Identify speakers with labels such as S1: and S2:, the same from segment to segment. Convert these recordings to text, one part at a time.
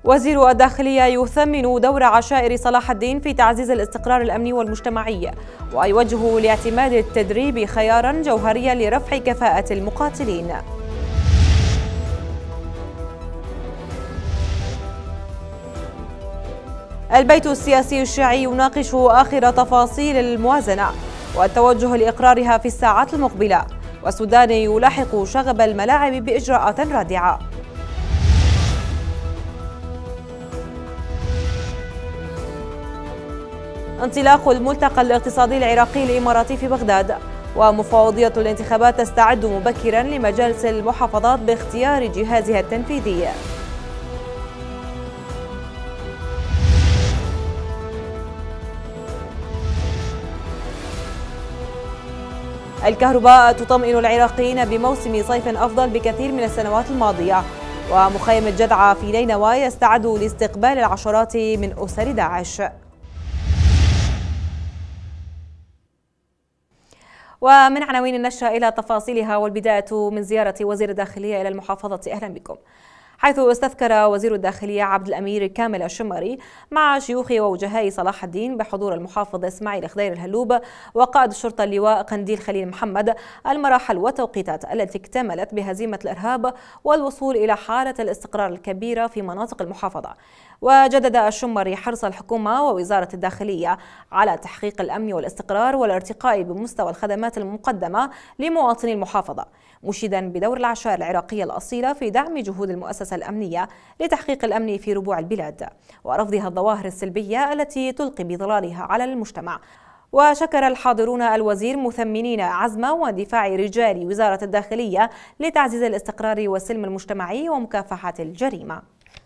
S1: وزير الداخلية يثمن دور عشائر صلاح الدين في تعزيز الاستقرار الأمني والمجتمعي، ويوجه لاعتماد التدريب خيارا جوهريا لرفع كفاءة المقاتلين. البيت السياسي الشيعي يناقش آخر تفاصيل الموازنة والتوجه لإقرارها في الساعات المقبلة، والسودان يلاحق شغب الملاعب بإجراءات رادعة. انطلاق الملتقى الاقتصادي العراقي الإماراتي في بغداد، ومفوضية الانتخابات تستعد مبكرا لمجالس المحافظات باختيار جهازها التنفيذي. الكهرباء تطمئن العراقيين بموسم صيف أفضل بكثير من السنوات الماضية، ومخيم الجدعة في نينوى يستعد لاستقبال العشرات من أسر داعش. ومن عناوين النشرة إلى تفاصيلها، والبداية من زيارة وزير الداخلية إلى المحافظة. أهلا بكم. حيث استذكر وزير الداخلية عبد الأمير كامل الشمري مع شيوخ ووجهاء صلاح الدين بحضور المحافظ إسماعيل خضير الهلوب وقائد الشرطة اللواء قنديل خليل محمد المراحل والتوقيتات التي اكتملت بهزيمة الإرهاب والوصول إلى حالة الاستقرار الكبيرة في مناطق المحافظة. وجدد الشمري حرص الحكومة ووزارة الداخلية على تحقيق الأمن والاستقرار والارتقاء بمستوى الخدمات المقدمة لمواطني المحافظة، مشيدا بدور العشائر العراقية الأصيلة في دعم جهود المؤسسة الأمنية لتحقيق الأمن في ربوع البلاد ورفضها الظواهر السلبية التي تلقي بظلالها على المجتمع. وشكر الحاضرون الوزير مثمنين عزم واندفاع رجال وزارة الداخلية لتعزيز الاستقرار والسلم المجتمعي ومكافحة الجريمة.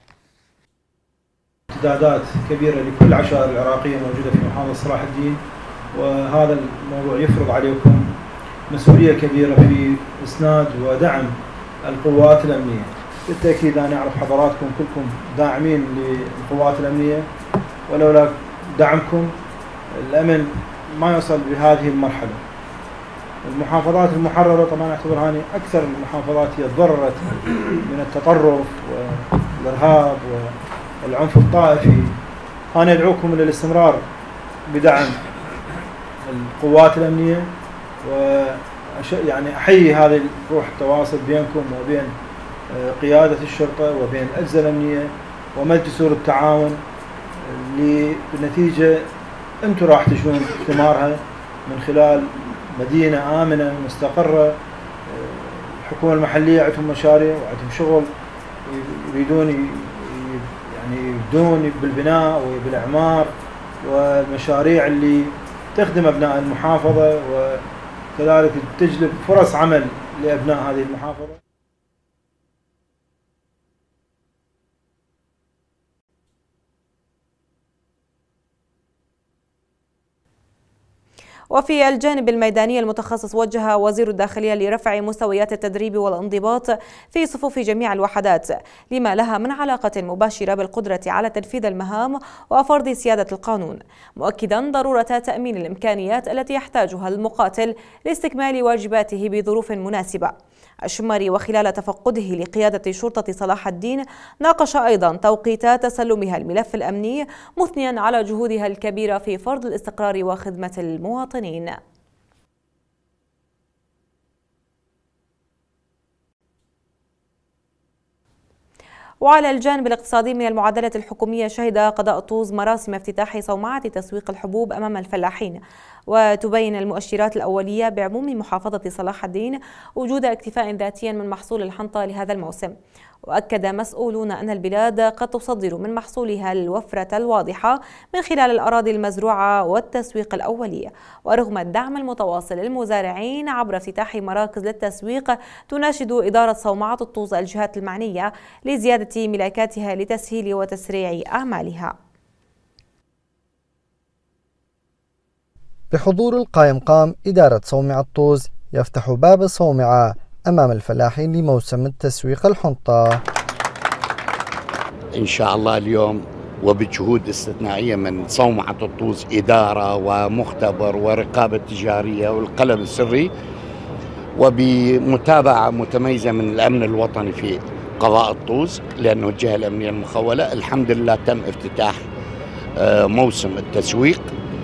S2: امتدادات كبيرة لكل العشائر العراقية موجودة في محافظة صلاح الدين، وهذا الموضوع يفرض عليكم مسؤولية كبيرة في إسناد ودعم القوات الأمنية. بالتأكيد أنا أعرف حضراتكم كلكم داعمين للقوات الأمنية، ولولا دعمكم الأمن ما يصل بهذه المرحلة. المحافظات المحررة طبعا أعتبرها أكثر المحافظات هي تضررت من التطرف والإرهاب والعنف الطائفي. أنا أدعوكم إلى الاستمرار بدعم القوات الأمنية، يعني أحيي هذه روح التواصل بينكم وبين قيادة الشرطة وبين الأجهزة الأمنية ومد جسور التعاون، لنتيجة أنتم راح تشوفون ثمارها من خلال مدينة آمنة مستقرة. الحكومة المحلية عندهم مشاريع وعندهم شغل يريدون يعني يبدون بالبناء وبالإعمار والمشاريع اللي تخدم أبناء المحافظة وكذلك تجلب فرص عمل لأبناء هذه المحافظة.
S1: وفي الجانب الميداني المتخصص، وجه وزير الداخلية لرفع مستويات التدريب والانضباط في صفوف جميع الوحدات لما لها من علاقة مباشرة بالقدرة على تنفيذ المهام وفرض سيادة القانون، مؤكدا ضرورة تأمين الإمكانيات التي يحتاجها المقاتل لاستكمال واجباته بظروف مناسبة. الشمري وخلال تفقده لقيادة شرطة صلاح الدين ناقش أيضا توقيتات تسلمها الملف الأمني، مثنيا على جهودها الكبيرة في فرض الاستقرار وخدمة المواطنين. وعلى الجانب الاقتصادي من المعادلة الحكومية، شهد قضاء طوز مراسم افتتاح صومعة تسويق الحبوب أمام الفلاحين، وتبين المؤشرات الأولية بعموم محافظة صلاح الدين وجود اكتفاء ذاتيا من محصول الحنطة لهذا الموسم. وأكد مسؤولون أن البلاد قد تصدر من محصولها الوفرة الواضحة من خلال الأراضي المزروعة والتسويق الأولي، ورغم الدعم المتواصل للمزارعين عبر افتتاح مراكز للتسويق، تناشد إدارة صومعة الطوز الجهات المعنية لزيادة ملاكاتها لتسهيل وتسريع أعمالها.
S3: بحضور القائم قام إدارة صومعة طوز يفتح باب الصومعة أمام الفلاحين لموسم التسويق الحنطة.
S4: إن شاء الله اليوم وبجهود استثنائية من صومعة الطوز، إدارة ومختبر ورقابة تجارية والقلم السري، وبمتابعة متميزة من الأمن الوطني في قضاء الطوز لأنه الجهة الأمنية المخولة. الحمد لله تم افتتاح موسم التسويق.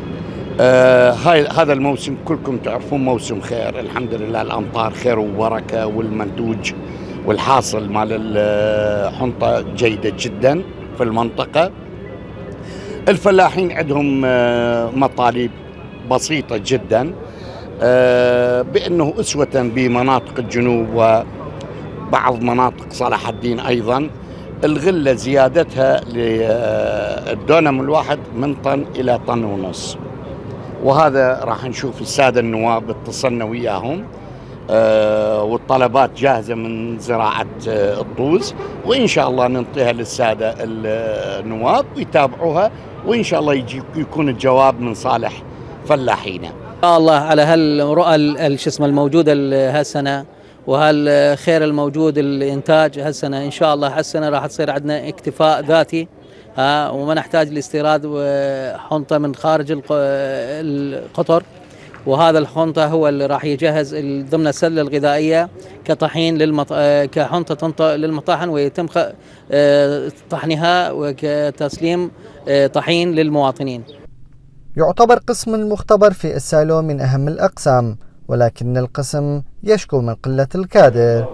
S4: هذا الموسم كلكم تعرفون موسم خير، الحمد لله الأمطار خير وبركة، والمنتوج والحاصل مال الحنطة جيدة جدا في المنطقة. الفلاحين عندهم مطالب بسيطة جدا، بأنه أسوة بمناطق الجنوب وبعض مناطق صلاح الدين أيضا الغلة زيادتها للدونم الواحد من طن إلى طن ونص، وهذا راح نشوف السادة النواب اتصلنا وياهم والطلبات جاهزة من زراعة الطوز، وإن شاء الله ننطيها للسادة النواب ويتابعوها، وإن شاء الله يكون الجواب من صالح فلاحينا.
S5: الله على هالرؤى الموجودة هالسنة وهالخير الموجود الإنتاج هالسنة. إن شاء الله هالسنة راح تصير عندنا اكتفاء ذاتي وما نحتاج لاستيراد حنطة من خارج القطر، وهذا الحنطة هو اللي راح يجهز ضمن السلة الغذائية كطحين كحنطة للمطاحن، ويتم طحنها وكتسليم طحين للمواطنين.
S3: يعتبر قسم المختبر في السالو من أهم الأقسام، ولكن القسم يشكو من قلة الكادر.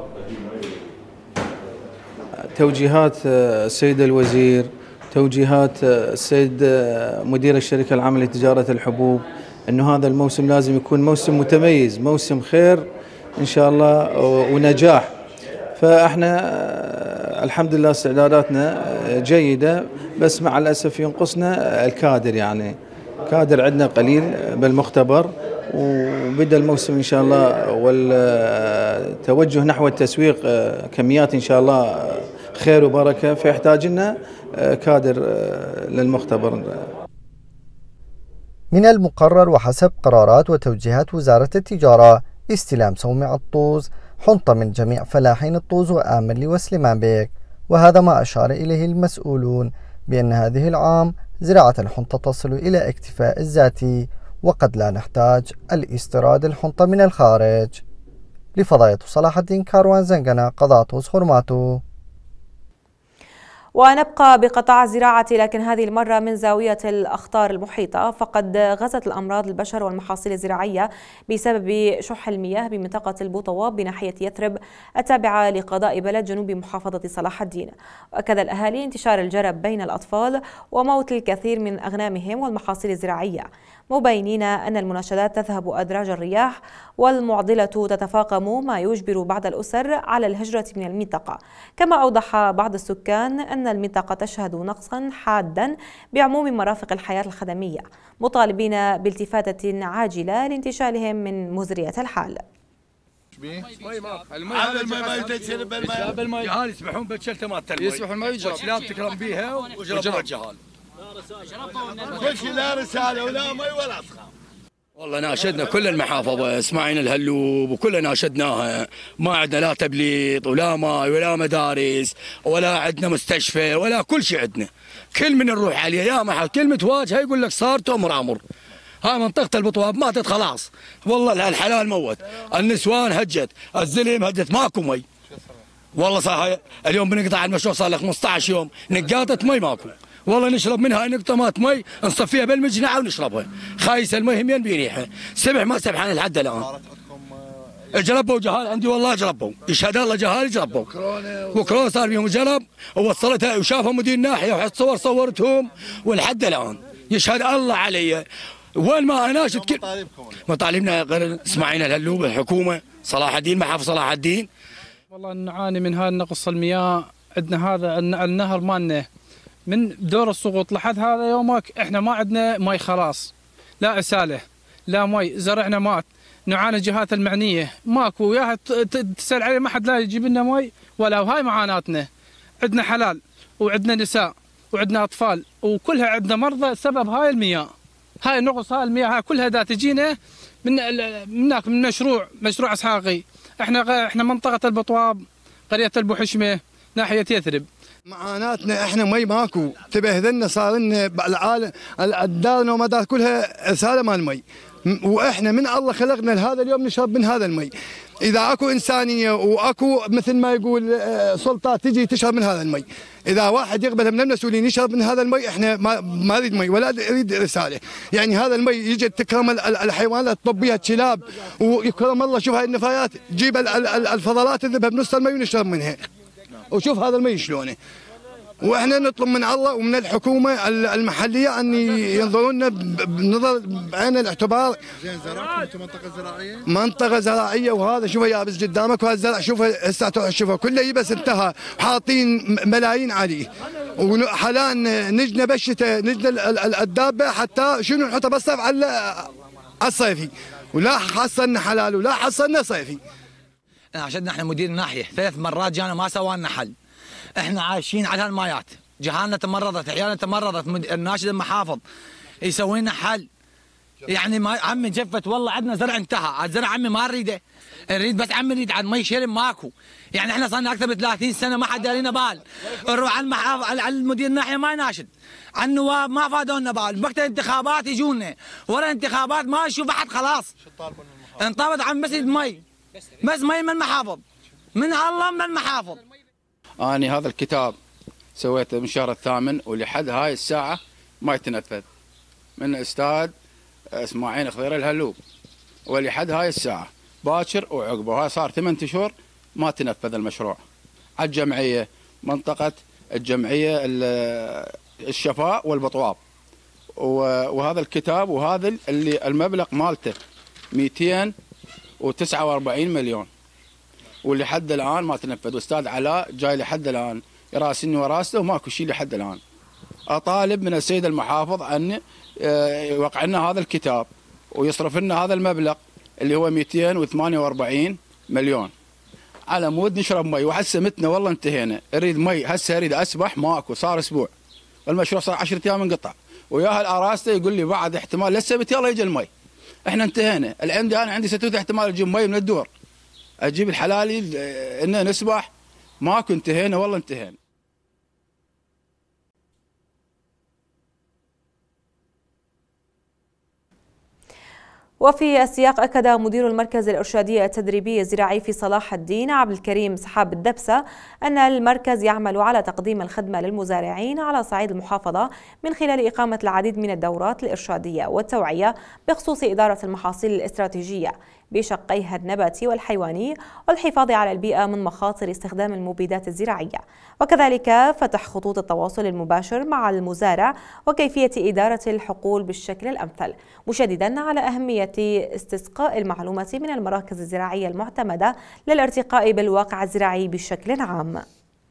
S6: توجيهات السيد الوزير، توجيهات السيد مدير الشركة العامة لتجارة الحبوب، أنه هذا الموسم لازم يكون موسم متميز، موسم خير إن شاء الله ونجاح. فإحنا الحمد لله استعداداتنا جيدة، بس مع الأسف ينقصنا الكادر، يعني كادر عندنا قليل بالمختبر، وبدأ الموسم إن شاء الله والتوجه نحو التسويق كميات إن شاء الله خير وبركة، فيحتاج لنا كادر للمختبر.
S3: من المقرر وحسب قرارات وتوجيهات وزارة التجارة استلام صومعة طوز حنطة من جميع فلاحين الطوز وآمرلي وسليمان بيك، وهذا ما أشار إليه المسؤولون بأن هذه العام زراعة الحنطة تصل إلى اكتفاء الذاتي، وقد لا نحتاج الاستيراد الحنطة من الخارج. لفضائية صلاح الدين كاروان زنقنا، قضاء طوز خرماتو.
S1: ونبقى بقطاع الزراعة، لكن هذه المرة من زاوية الأخطار المحيطة، فقد غزت الأمراض البشر والمحاصيل الزراعية بسبب شح المياه بمنطقة البوطواب بناحية يثرب التابعة لقضاء بلد جنوب محافظة صلاح الدين. وأكد الأهالي انتشار الجرب بين الأطفال وموت الكثير من أغنامهم والمحاصيل الزراعية، مبينين أن المناشدات تذهب أدراج الرياح والمعضلة تتفاقم، ما يجبر بعض الأسر على الهجرة من المنطقة. كما أوضح بعض السكان أن المنطقة تشهد نقصا حادا بعموم مرافق الحياة الخدمية، مطالبين بالتفاتة عاجلة لانتشالهم من مزرية الحال.
S7: الماء جهال يسبحون بالشلته مالت الماء، يسبحون الماء ويجرب كلاب تكرم بيها وجربوا الجهال. كل شيء لا رساله ولا مي ولا صخام. والله ناشدنا كل المحافظه، اسماعيل الهلوب وكلنا ناشدناها، ما عندنا لا تبليط ولا ماي ولا مدارس ولا عندنا مستشفى ولا كل شيء عندنا. كل من نروح عليه يا محل كلمه واجهه يقول لك صار تؤمر امر. ها منطقه البطواب ماتت خلاص، والله الحلال موت، النسوان هجت، الزلم هجت، ماكو مي. والله صح اليوم بنقطع المشروع صار له 15 يوم، نقاطه مي ماكو. والله نشرب منها نقطة مات مي نصفيها بالمجنعة ونشربها، خايسة المي همين بريحها، سبح ما سبحان لحد الآن. جربوا جهال عندي والله جربوا، يشهد الله جهال جربوا. وكورونا صار بيهم جرب ووصلتها وشافها مدير ناحية وحط صور صورتهم ولحد الآن يشهد الله علي. وين ما اناشد كل مطالبنا غير اسماعيل الهلوب الحكومة صلاح الدين محافظ صلاح الدين.
S8: والله نعاني من هذا نقص المياه، عندنا هذا النهر مالنا من دور السقوط لحد هذا يومك احنا ما عندنا مي خلاص، لا عساله لا مي، زرعنا مات، نعاني الجهات المعنيه ماكو، وياها تسال عليه ما حد لا يجيب لنا مي ولا، وهاي معاناتنا. عندنا حلال وعندنا نساء وعندنا اطفال وكلها عندنا مرضى سبب هاي المياه، هاي نقص هاي المياه هاي كلها دا تجينا من مشروع اسحاقي. احنا منطقه البطواب قريه البوحشمه ناحيه يثرب،
S7: معاناتنا احنا مي ماكو، تبهذلنا، صار لنا العالم الدارنا ومدار كلها رساله مال مي، واحنا من الله خلقنا لهذا اليوم نشرب من هذا المي. اذا اكو انسانيه واكو مثل ما يقول سلطات تجي تشرب من هذا المي، اذا واحد يقبل من المسؤولين يشرب من هذا المي، احنا ما نريد مي ولا نريد رساله. يعني هذا المي يجي تكرم الحيوانات، تطبيها الكلاب ويكرم الله. شوف هاي النفايات، جيب الفضلات تذبها بنص المي ونشرب منها، وشوف هذا المي شلونه. واحنا نطلب من الله ومن الحكومه المحليه ان ينظروا لنا بنظر بعين الاعتبار.
S9: زين، زرعتم انتم منطقه زراعيه؟
S7: منطقه زراعيه، وهذا شوفه يابس قدامك، وهذا الزرع شوفه هسه تروح تشوفه كله يبس انتهى، حاطين ملايين عليه. وحالان نجنا بالشتاء، نجنا الدابه حتى شنو نحطها بالصيف على الصيفي، ولا حصلنا حلال ولا حصلنا صيفي.
S10: عشان احنا مدير الناحيه 3 مرات جانا ما سوى لنا حل. احنا عايشين على هالمايات، جهالنا تمرضت، عيالنا تمرضت، الناشد المحافظ يسوي لنا حل. يعني ما عمي جفت، والله عندنا زرع انتهى، الزرع عمي ما نريده، نريد بس عمي نريد عن مي شرب ماكو. يعني احنا صرنا اكثر من 30 سنه ما حد دارينا بال. نروح على المحافظ على المدير الناحيه ما يناشد، على النواب ما فادونا بال، وقت الانتخابات يجونا، ورا الانتخابات ما نشوف احد خلاص. انطبت عن مسجد مي، بس مي من المحافظ، من الله من المحافظ.
S11: أنا هذا الكتاب سويته من الشهر الثامن، ولحد هاي الساعة ما يتنفذ، من الأستاذ إسماعيل خضير الهلوب، ولحد هاي الساعة باكر وعقبه، هاي صار 8 أشهر ما تنفذ المشروع. على الجمعية، منطقة الجمعية الشفاء والبطواب، وهذا الكتاب، وهذا اللي المبلغ مالته 249 مليون، ولحد الان ما تنفذ. واستاذ علاء جاي لحد الان يراسلني وراسله وماكو شيء لحد الان. اطالب من السيد المحافظ ان يوقع لنا هذا الكتاب ويصرف لنا هذا المبلغ اللي هو 248 مليون على مود نشرب مي. وهسه متنا والله انتهينا، اريد مي هسه، اريد اسبح ماكو، صار اسبوع والمشروع صار 10 ايام انقطع، وياها الاراسته يقول لي بعد احتمال للسبت يلا يجي المي. احنا انتهينا. انا عندي 6 احتمال اجيب مي من الدور، اجيب الحلالي ان نسبح ماكو، انتهينا والله انتهينا.
S1: وفي السياق أكد مدير المركز الإرشادي التدريبي الزراعي في صلاح الدين عبد الكريم سحاب الدبسة أن المركز يعمل على تقديم الخدمة للمزارعين على صعيد المحافظة من خلال إقامة العديد من الدورات الإرشادية والتوعية بخصوص إدارة المحاصيل الاستراتيجية بشقيها النباتي والحيواني والحفاظ على البيئة من مخاطر استخدام المبيدات الزراعية، وكذلك فتح خطوط التواصل المباشر مع المزارع وكيفية إدارة الحقول بالشكل الأمثل، مشددا على أهمية استسقاء المعلومة من المراكز الزراعية المعتمدة للارتقاء بالواقع الزراعي بشكل عام.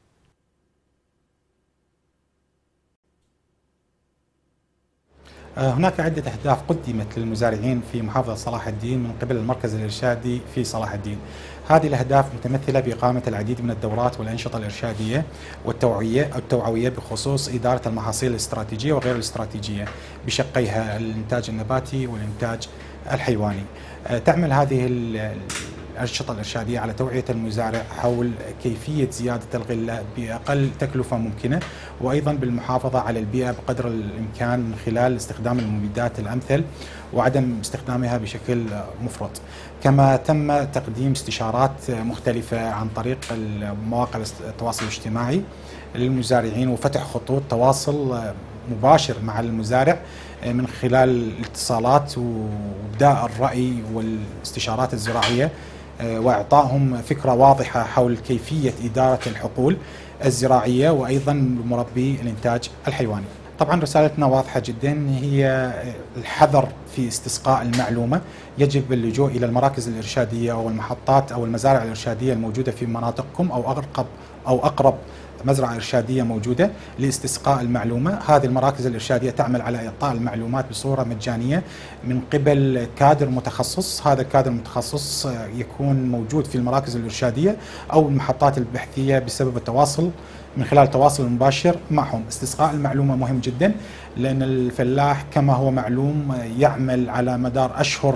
S12: هناك عدة أهداف قدمت للمزارعين في محافظة صلاح الدين من قبل المركز الإرشادي في صلاح الدين. هذه الأهداف متمثلة بإقامة العديد من الدورات والأنشطة الإرشادية والتوعوية بخصوص إدارة المحاصيل الاستراتيجية وغير الاستراتيجية بشقيها الإنتاج النباتي والإنتاج الحيواني. تعمل هذه الأنشطة الإرشادية على توعية المزارع حول كيفية زيادة الغلة بأقل تكلفة ممكنة، وأيضا بالمحافظة على البيئة بقدر الإمكان من خلال استخدام المبيدات الأمثل وعدم استخدامها بشكل مفرط. كما تم تقديم استشارات مختلفة عن طريق مواقع التواصل الاجتماعي للمزارعين، وفتح خطوط تواصل مباشر مع المزارع من خلال الاتصالات وابداء الرأي والاستشارات الزراعية، واعطائهم فكرة واضحة حول كيفية إدارة الحقول الزراعية وأيضا مربي الإنتاج الحيواني. طبعا رسالتنا واضحة جدا، هي الحذر في استسقاء المعلومة. يجب اللجوء إلى المراكز الإرشادية أو المحطات أو المزارع الإرشادية الموجودة في مناطقكم أو أقرب مزرعة إرشادية موجودة لاستسقاء المعلومة. هذه المراكز الإرشادية تعمل على إعطاء المعلومات بصورة مجانية من قبل كادر متخصص. هذا الكادر المتخصص يكون موجود في المراكز الإرشادية أو المحطات البحثية بسبب التواصل من خلال التواصل المباشر معهم. استسقاء المعلومة مهم جدا، لأن الفلاح كما هو معلوم يعمل على مدار أشهر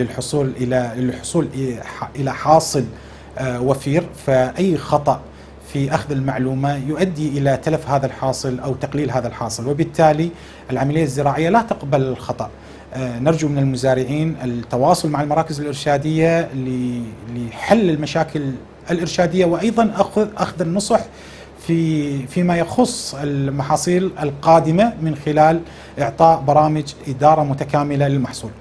S12: للحصول إلى حاصل وفير، فأي خطأ في أخذ المعلومة يؤدي إلى تلف هذا الحاصل أو تقليل هذا الحاصل، وبالتالي العملية الزراعية لا تقبل الخطأ. نرجو من المزارعين التواصل مع المراكز الإرشادية لحل المشاكل الإرشادية، وأيضا أخذ النصح فيما يخص المحاصيل القادمة من خلال إعطاء برامج إدارة متكاملة للمحصول.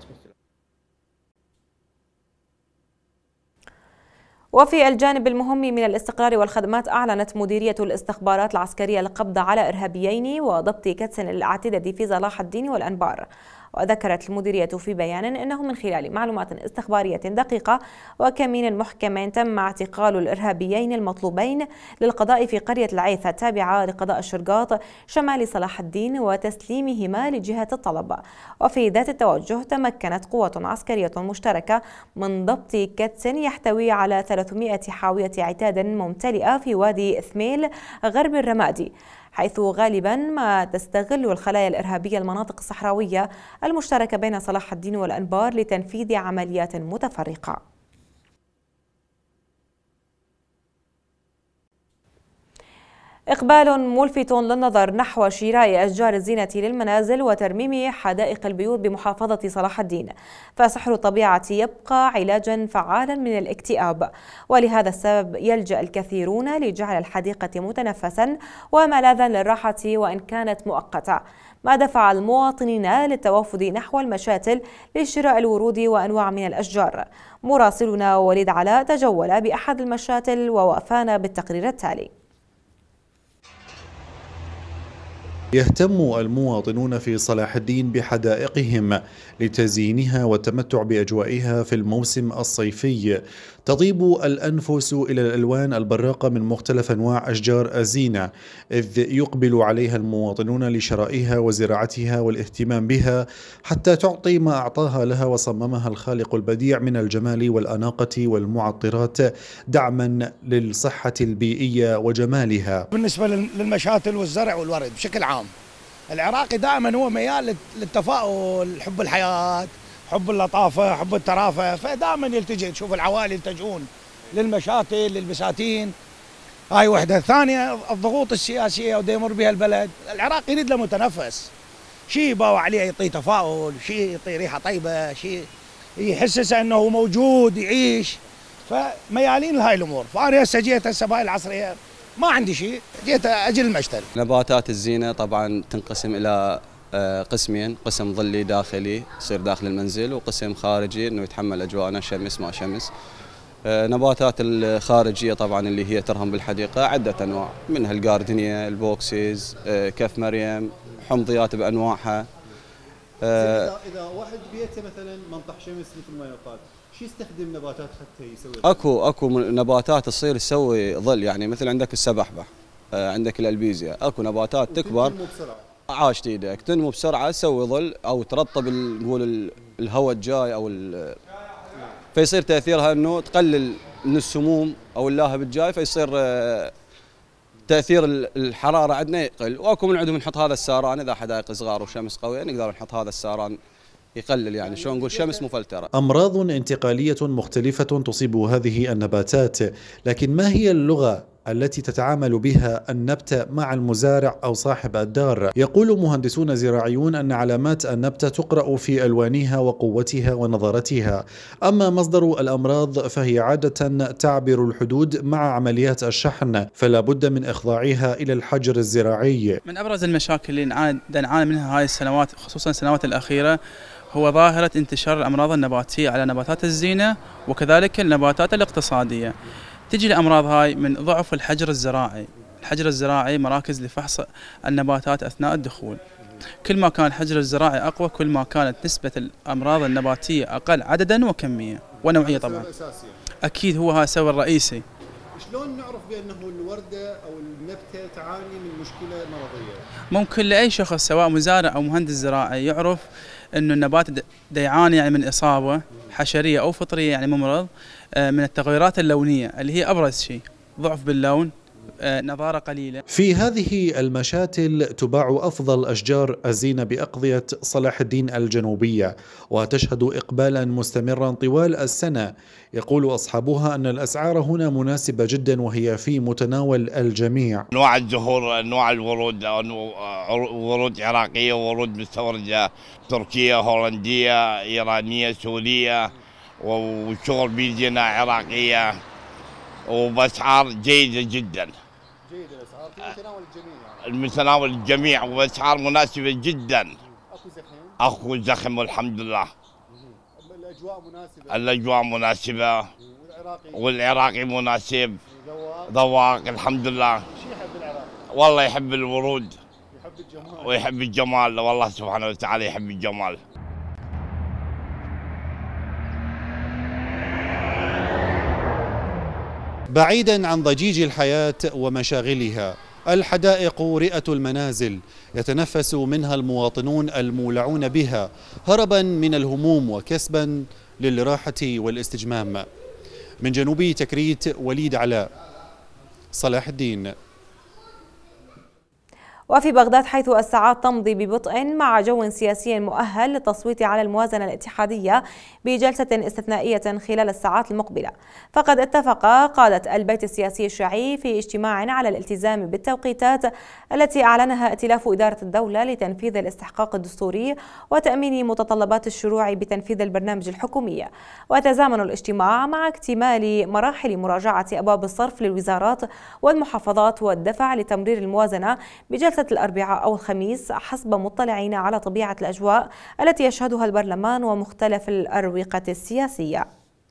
S1: وفي الجانب المهم من الاستقرار والخدمات، أعلنت مديرية الاستخبارات العسكرية القبض على إرهابيين وضبط كدس الاعتداد في صلاح الدين والأنبار. وذكرت المديرية في بيان أنه من خلال معلومات استخبارية دقيقة وكمين محكم تم اعتقال الإرهابيين المطلوبين للقضاء في قرية العيثة التابعة لقضاء الشرقاط شمال صلاح الدين وتسليمهما لجهة الطلب. وفي ذات التوجه تمكنت قوة عسكرية مشتركة من ضبط كدس يحتوي على 300 حاوية عتاد ممتلئة في وادي ثميل غرب الرمادي، حيث غالبا ما تستغل الخلايا الإرهابية المناطق الصحراوية المشتركة بين صلاح الدين والأنبار لتنفيذ عمليات متفرقة. إقبال ملفت للنظر نحو شراء أشجار الزينة للمنازل وترميم حدائق البيوت بمحافظة صلاح الدين، فسحر الطبيعة يبقى علاجا فعالا من الاكتئاب، ولهذا السبب يلجأ الكثيرون لجعل الحديقة متنفسا وملاذا للراحة وإن كانت مؤقتة، ما دفع المواطنين للتوافد نحو المشاتل لشراء الورود وأنواع من الأشجار. مراسلنا وليد علاء تجول بأحد المشاتل ووافانا بالتقرير التالي.
S13: يهتم المواطنون في صلاح الدين بحدائقهم لتزيينها والتمتع بأجوائها في الموسم الصيفي. تطيب الأنفس إلى الألوان البراقة من مختلف أنواع أشجار الزينة، إذ يقبل عليها المواطنون لشرائها وزراعتها والاهتمام بها حتى تعطي ما أعطاها لها وصممها الخالق البديع من الجمال والأناقة والمعطرات دعما للصحة البيئية وجمالها.
S14: بالنسبة للمشاتل والزرع والورد بشكل عام، العراقي دائما هو ميال للتفاؤل، حب الحياة، حب اللطافة، حب الترافة، فدائما يلتجئ، تشوف العوائل يلتجئون للمشاتل للبساتين. هاي وحدة. ثانية الضغوط السياسية ودا يمر بها البلد، العراق يريد له متنفس، شيء يباوع عليه يعطيه تفاؤل، شيء يعطيه ريحة طيبة، شيء يحسسه انه موجود يعيش، فميالين لهاي الامور. فانا هسه جيت بهاي العصرية ما عندي شيء، جيت اجل المشتل.
S15: نباتات الزينة طبعا تنقسم الى قسمين، قسم ظلي داخلي يصير داخل المنزل، وقسم خارجي انه يتحمل اجواءنا شمس ما شمس. نباتات الخارجية طبعا اللي هي ترهم بالحديقة عدة انواع، منها الجاردينيا، البوكسيز، كف مريم، حمضيات بانواعها.
S16: اذا واحد بيته مثلا منطح شمس مثل ما يقال، شو يستخدم نباتات حتى يسوي؟
S15: اكو نباتات تصير تسوي ظل، يعني مثل عندك السبحبح، عندك الالبيزيا، اكو نباتات تكبر عاشت ايدك تنمو بسرعه، تسوي ظل او ترطب نقول الهواء الجاي او فيصير تاثيرها انه تقلل من السموم او اللاهب الجاي، فيصير تاثير الحراره عندنا يقل. واكو من عندهم نحط هذا الساران، اذا حدائق صغار وشمس قويه نقدر نحط هذا الساران يقلل، يعني شلون نقول شمس مفلتره.
S13: أمراض انتقالية مختلفة تصيب هذه النباتات، لكن ما هي اللغة التي تتعامل بها النبتة مع المزارع أو صاحب الدار؟ يقول مهندسون زراعيون أن علامات النبتة تقرأ في ألوانها وقوتها ونضارتها، أما مصدر الأمراض فهي عادة تعبر الحدود مع عمليات الشحن، فلا بد من إخضاعها إلى الحجر الزراعي.
S17: من أبرز المشاكل اللي نعاني منها هاي السنوات، خصوصا السنوات الأخيرة، هو ظاهرة انتشار الأمراض النباتية على نباتات الزينة وكذلك النباتات الاقتصادية. تجي الأمراض هاي من ضعف الحجر الزراعي. الحجر الزراعي مراكز لفحص النباتات أثناء الدخول، كل ما كان الحجر الزراعي أقوى كل ما كانت نسبة الأمراض النباتية أقل عددا وكمية ونوعية. طبعا أكيد هو هذا السبب الرئيسي.
S16: شلون نعرف بأنه الوردة أو النبتة تعاني من مشكلة مرضية؟
S17: ممكن لأي شخص سواء مزارع أو مهندس زراعي يعرف أنه النبات يعاني يعني من إصابة حشرية أو فطرية، يعني ممرض، من التغيرات اللونية اللي هي أبرز شيء، ضعف باللون، نظارة قليلة.
S13: في هذه المشاتل تباع أفضل أشجار الزينة بأقضية صلاح الدين الجنوبية، وتشهد إقبالا مستمرا طوال السنة. يقول أصحابها أن الأسعار هنا مناسبة جدا وهي في متناول الجميع.
S18: أنواع الزهور، أنواع الورود، ورود عراقية وورود مستوردة تركية، هولندية، إيرانية، سورية، وشغل بيزينة عراقية، وبأسعار جيدة جدا.
S16: جيدة الأسعار في متناول الجميع يعني.
S18: المتناول الجميع وبأسعار مناسبة جدا.
S16: أكو زخم؟
S18: أكو زخم والحمد لله.
S16: الأجواء مناسبة.
S18: الأجواء مناسبة. والعراقي مناسب. ذواق الحمد لله.
S16: شو يحب العراقي؟
S18: والله يحب الورود.
S16: يحب الجمال.
S18: ويحب الجمال، والله سبحانه وتعالى يحب الجمال.
S13: بعيدا عن ضجيج الحياة ومشاغلها، الحدائق رئة المنازل يتنفس منها المواطنون المولعون بها هربا من الهموم وكسبا للراحة والاستجمام. من جنوب تكريت، وليد علاء، صلاح الدين.
S1: وفي بغداد، حيث الساعات تمضي ببطء مع جو سياسي مؤهل للتصويت على الموازنة الاتحادية بجلسة استثنائية خلال الساعات المقبلة، فقد اتفق قادة البيت السياسي الشيعي في اجتماع على الالتزام بالتوقيتات التي أعلنها ائتلاف إدارة الدولة لتنفيذ الاستحقاق الدستوري وتأمين متطلبات الشروع بتنفيذ البرنامج الحكومي. ويتزامن الاجتماع مع اكتمال مراحل مراجعة أبواب الصرف للوزارات والمحافظات والدفع لتمرير الموازنة بجلسة الأربعاء أو الخميس، حسب مطلعين على طبيعة الأجواء التي يشهدها البرلمان ومختلف الأروقة السياسية.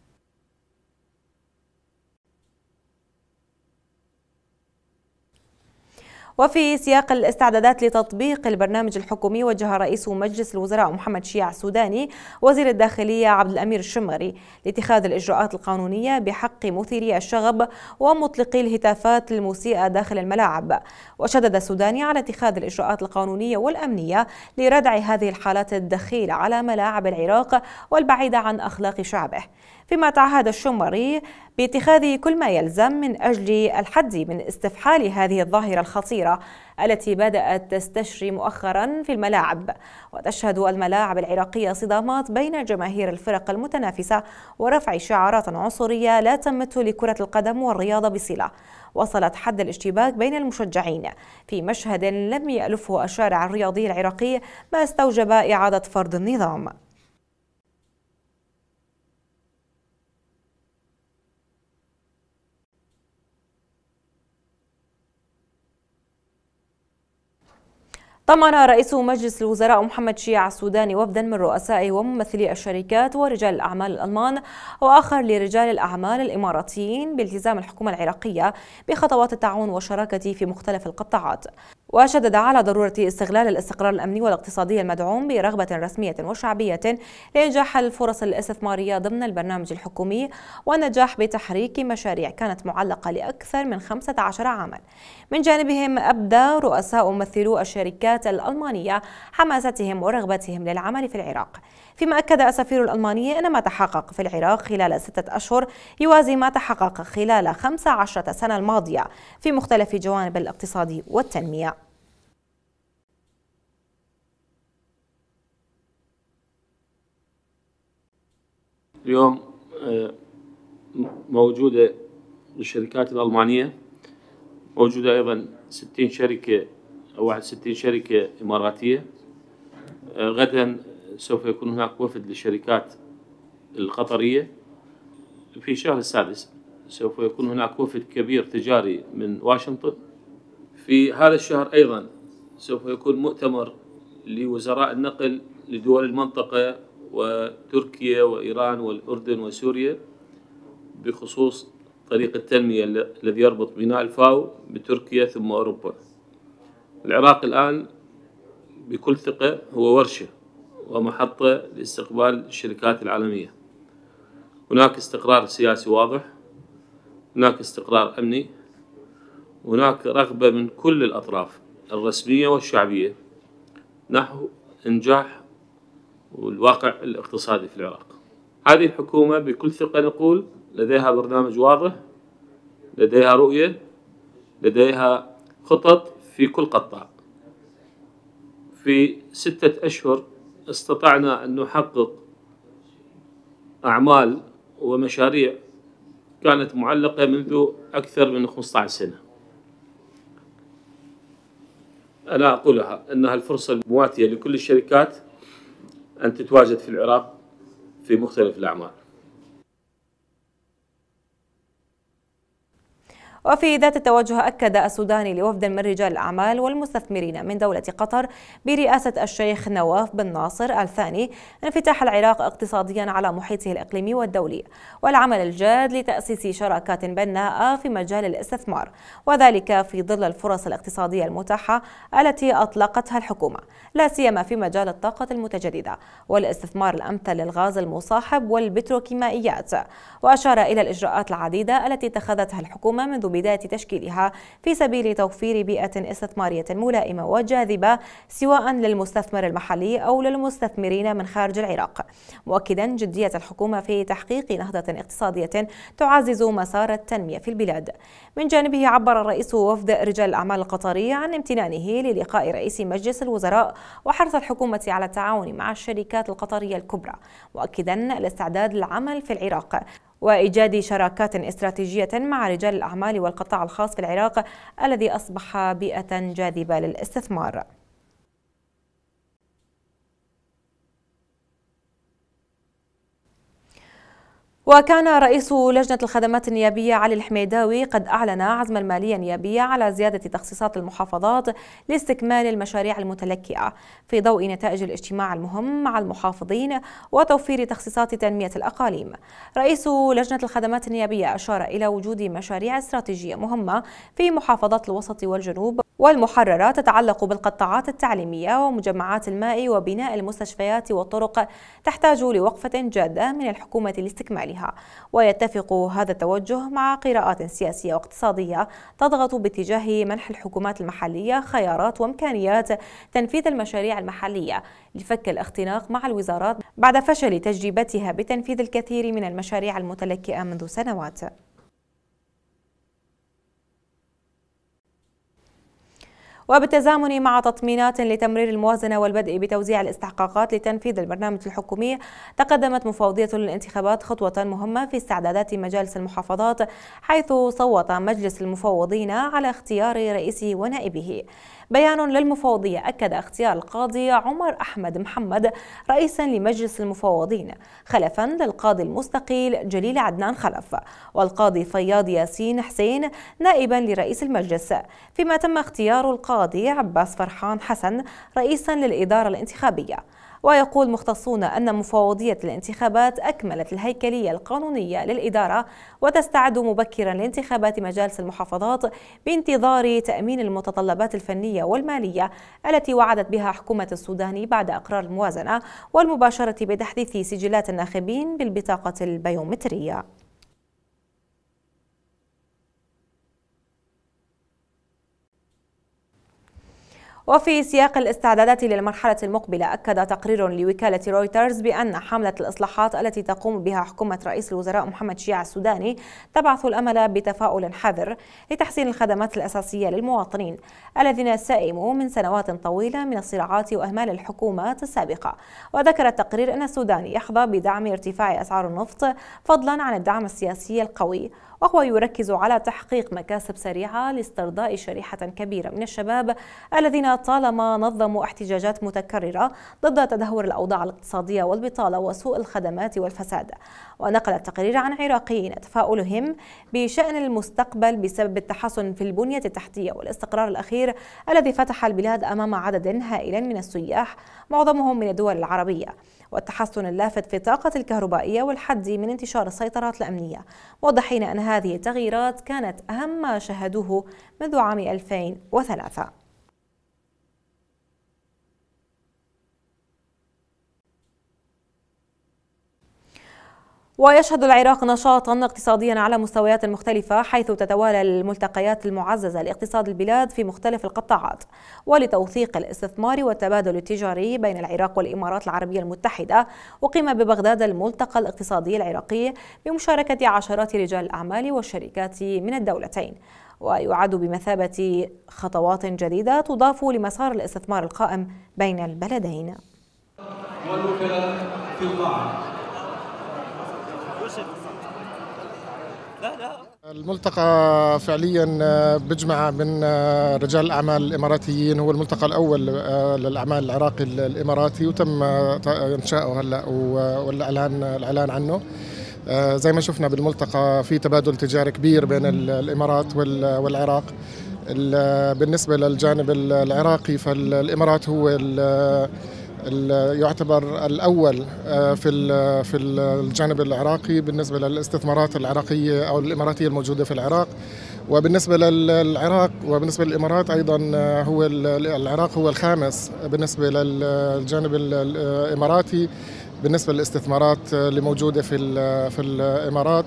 S1: وفي سياق الاستعدادات لتطبيق البرنامج الحكومي، وجه رئيس مجلس الوزراء محمد شيع السوداني وزير الداخلية عبد الأمير الشمري لاتخاذ الإجراءات القانونية بحق مثيري الشغب ومطلقي الهتافات المسيئة داخل الملاعب. وشدد السوداني على اتخاذ الإجراءات القانونية والأمنية لردع هذه الحالات الدخيلة على ملاعب العراق والبعيدة عن أخلاق شعبه، فيما تعهد الشمري باتخاذ كل ما يلزم من أجل الحد من استفحال هذه الظاهرة الخطيرة التي بدأت تستشري مؤخرا في الملاعب. وتشهد الملاعب العراقية صدامات بين جماهير الفرق المتنافسة ورفع شعارات عنصرية لا تمت لكرة القدم والرياضة بصلة، وصلت حد الاشتباك بين المشجعين في مشهد لم يألفه الشارع الرياضي العراقي، ما استوجب إعادة فرض النظام. طمن رئيس مجلس الوزراء محمد شيع السوداني وفدا من رؤساء وممثلي الشركات ورجال الأعمال الألمان وآخر لرجال الأعمال الإماراتيين بالتزام الحكومة العراقية بخطوات التعاون والشراكة في مختلف القطاعات. وشدد على ضرورة استغلال الاستقرار الأمني والاقتصادي المدعوم برغبة رسمية وشعبية لإنجاح الفرص الاستثمارية ضمن البرنامج الحكومي والنجاح بتحريك مشاريع كانت معلقة لأكثر من 15 عاما. من جانبهم أبدى رؤساء وممثلو الشركات الألمانية حماستهم ورغبتهم للعمل في العراق، فيما أكد السفير الألماني أن ما تحقق في العراق خلال 6 أشهر يوازي ما تحقق خلال 15 سنة الماضية في مختلف جوانب الاقتصاد والتنمية.
S19: اليوم موجودة الشركات الألمانية، موجودة أيضا 60 شركة أو 61 شركة إماراتية. غدا سوف يكون هناك وفد للشركات القطرية. في شهر السادس سوف يكون هناك وفد كبير تجاري من واشنطن. في هذا الشهر أيضا سوف يكون مؤتمر لوزراء النقل لدول المنطقة وتركيا وإيران والأردن وسوريا بخصوص طريق التنمية الذي يربط ميناء الفاو بتركيا ثم أوروبا. العراق الآن بكل ثقة هو ورشة ومحطة لاستقبال الشركات العالمية. هناك استقرار سياسي واضح، هناك استقرار أمني، هناك رغبة من كل الأطراف الرسمية والشعبية نحو إنجاح والواقع الاقتصادي في العراق. هذه الحكومة بكل ثقة نقول لديها برنامج واضح، لديها رؤية، لديها خطط في كل قطاع. في 6 أشهر استطعنا أن نحقق أعمال ومشاريع كانت معلقة منذ أكثر من 15 سنة. أنا أقولها أنها الفرصة المواتية لكل الشركات أن تتواجد في العراق في مختلف الأعمال.
S1: وفي ذات التوجه أكد السوداني لوفد من رجال الأعمال والمستثمرين من دولة قطر برئاسة الشيخ نواف بن ناصر الثاني انفتاح العراق اقتصاديا على محيطه الإقليمي والدولي والعمل الجاد لتأسيس شراكات بناءة في مجال الاستثمار، وذلك في ظل الفرص الاقتصادية المتاحة التي أطلقتها الحكومة لا سيما في مجال الطاقة المتجددة والاستثمار الأمثل للغاز المصاحب والبتروكيماويات. وأشار إلى الإجراءات العديدة التي اتخذتها الحكومة منذ بداية تشكيلها في سبيل توفير بيئة استثمارية ملائمة وجاذبة سواء للمستثمر المحلي أو للمستثمرين من خارج العراق، مؤكدا جدية الحكومة في تحقيق نهضة اقتصادية تعزز مسار التنمية في البلاد. من جانبه عبر رئيس وفد رجال الأعمال القطري عن امتنانه للقاء رئيس مجلس الوزراء وحرص الحكومة على التعاون مع الشركات القطرية الكبرى، مؤكدا الاستعداد للعمل في العراق وإيجاد شراكات استراتيجية مع رجال الأعمال والقطاع الخاص في العراق الذي أصبح بيئة جاذبة للاستثمار. وكان رئيس لجنة الخدمات النيابية علي الحميداوي قد أعلن عزم المالية النيابية على زيادة تخصيصات المحافظات لاستكمال المشاريع المتلكئة في ضوء نتائج الاجتماع المهم مع المحافظين وتوفير تخصيصات تنمية الأقاليم. رئيس لجنة الخدمات النيابية أشار إلى وجود مشاريع استراتيجية مهمة في محافظات الوسط والجنوب والمحررة تتعلق بالقطاعات التعليمية ومجمعات الماء وبناء المستشفيات والطرق تحتاج لوقفة جادة من الحكومة لاستكمالها. ويتفق هذا التوجه مع قراءات سياسية واقتصادية تضغط باتجاه منح الحكومات المحلية خيارات وإمكانيات تنفيذ المشاريع المحلية لفك الاختناق مع الوزارات بعد فشل تجربتها بتنفيذ الكثير من المشاريع المتلكئة منذ سنوات. وبالتزامن مع تطمينات لتمرير الموازنة والبدء بتوزيع الاستحقاقات لتنفيذ البرنامج الحكومي، تقدمت مفوضية الانتخابات خطوة مهمة في استعدادات مجالس المحافظات، حيث صوت مجلس المفوضين على اختيار رئيسه ونائبه. بيان للمفوضية أكد اختيار القاضي عمر أحمد محمد رئيسا لمجلس المفوضين خلفا للقاضي المستقيل جليل عدنان خلف، والقاضي فياض ياسين حسين نائبا لرئيس المجلس، فيما تم اختيار القاضي عباس فرحان حسن رئيسا للإدارة الانتخابية. ويقول مختصون أن مفوضية الانتخابات أكملت الهيكلية القانونية للإدارة وتستعد مبكرا لانتخابات مجالس المحافظات بانتظار تأمين المتطلبات الفنية والمالية التي وعدت بها حكومة السودان بعد إقرار الموازنة والمباشرة بتحديث سجلات الناخبين بالبطاقة البيومترية. وفي سياق الاستعدادات للمرحلة المقبلة، أكد تقرير لوكالة رويترز بأن حملة الإصلاحات التي تقوم بها حكومة رئيس الوزراء محمد شيع السوداني تبعث الأمل بتفاؤل حذر لتحسين الخدمات الأساسية للمواطنين الذين سئموا من سنوات طويلة من الصراعات وأهمال الحكومات السابقة. وذكر التقرير أن السودان يحظى بدعم ارتفاع أسعار النفط فضلا عن الدعم السياسي القوي، وهو يركز على تحقيق مكاسب سريعة لاسترضاء شريحة كبيرة من الشباب الذين طالما نظموا احتجاجات متكررة ضد تدهور الأوضاع الاقتصادية والبطالة وسوء الخدمات والفساد. ونقل التقرير عن عراقيين تفاؤلهم بشأن المستقبل بسبب التحسن في البنية التحتية والاستقرار الأخير الذي فتح البلاد أمام عدد هائل من السياح معظمهم من الدول العربية، والتحسن اللافت في الطاقة الكهربائية والحد من انتشار السيطرات الأمنية، موضحين أن هذه التغييرات كانت أهم ما شاهدوه منذ عام 2003. ويشهد العراق نشاطا اقتصاديا على مستويات مختلفة، حيث تتوالى الملتقيات المعززة لاقتصاد البلاد في مختلف القطاعات ولتوثيق الاستثمار والتبادل التجاري بين العراق والإمارات العربية المتحدة. وقيم ببغداد الملتقى الاقتصادي العراقي بمشاركة عشرات رجال الأعمال والشركات من الدولتين. ويعد بمثابة خطوات جديدة تضاف لمسار الاستثمار القائم بين البلدين.
S20: الملتقى فعليا بيجمع من رجال الأعمال الإماراتيين، هو الملتقى الأول للأعمال العراقي الإماراتي وتم إنشاؤه هلا والإعلان عنه. زي ما شفنا بالملتقى في تبادل تجاري كبير بين الإمارات والعراق. بالنسبة للجانب العراقي فالإمارات هو يعتبر الأول في الجانب العراقي بالنسبة للاستثمارات العراقية أو الإماراتية الموجودة في العراق. وبالنسبة للعراق وبالنسبة للإمارات أيضا هو العراق هو الخامس بالنسبة للجانب الإماراتي بالنسبة للاستثمارات اللي موجودة في الإمارات،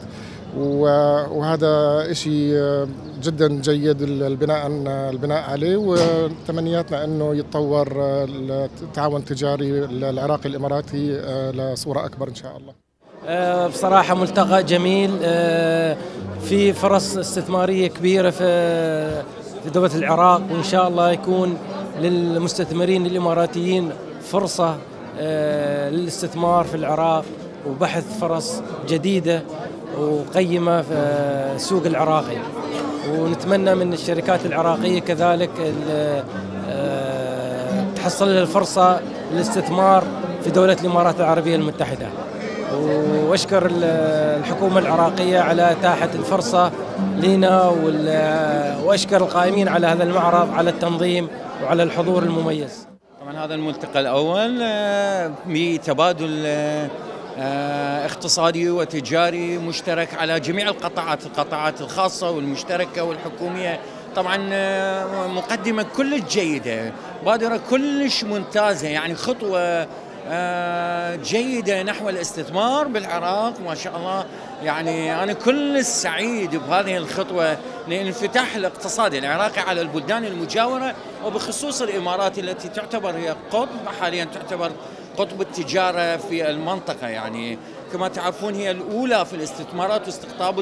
S20: وهذا شيء جدا جيد البناء عليه، وتمنياتنا أنه يتطور التعاون التجاري العراقي الإماراتي لصورة أكبر إن شاء الله.
S21: بصراحة ملتقى جميل، في فرص استثمارية كبيرة في دولة العراق، وإن شاء الله يكون للمستثمرين الإماراتيين فرصة للاستثمار في العراق وبحث فرص جديدة وقيمة في السوق العراقي. ونتمنى من الشركات العراقية كذلك تحصل لها الفرصة للاستثمار في دولة الإمارات العربية المتحدة. وأشكر الحكومة العراقية على إتاحة الفرصة لنا، وأشكر القائمين على هذا المعرض على التنظيم وعلى الحضور المميز.
S22: طبعا هذا الملتقى الأول بتبادل اقتصادي وتجاري مشترك على جميع القطاعات الخاصة والمشتركة والحكومية. طبعا مقدمة كلش جيدة، بادرة كلش ممتازة، يعني خطوة جيدة نحو الاستثمار بالعراق ما شاء الله. يعني أنا كلش سعيد بهذه الخطوة لانفتاح الاقتصاد العراقي على البلدان المجاورة، وبخصوص الإمارات التي تعتبر هي قطب حاليا، تعتبر قطب التجارة في المنطقة. يعني كما تعرفون هي الأولى في الاستثمارات واستقطاب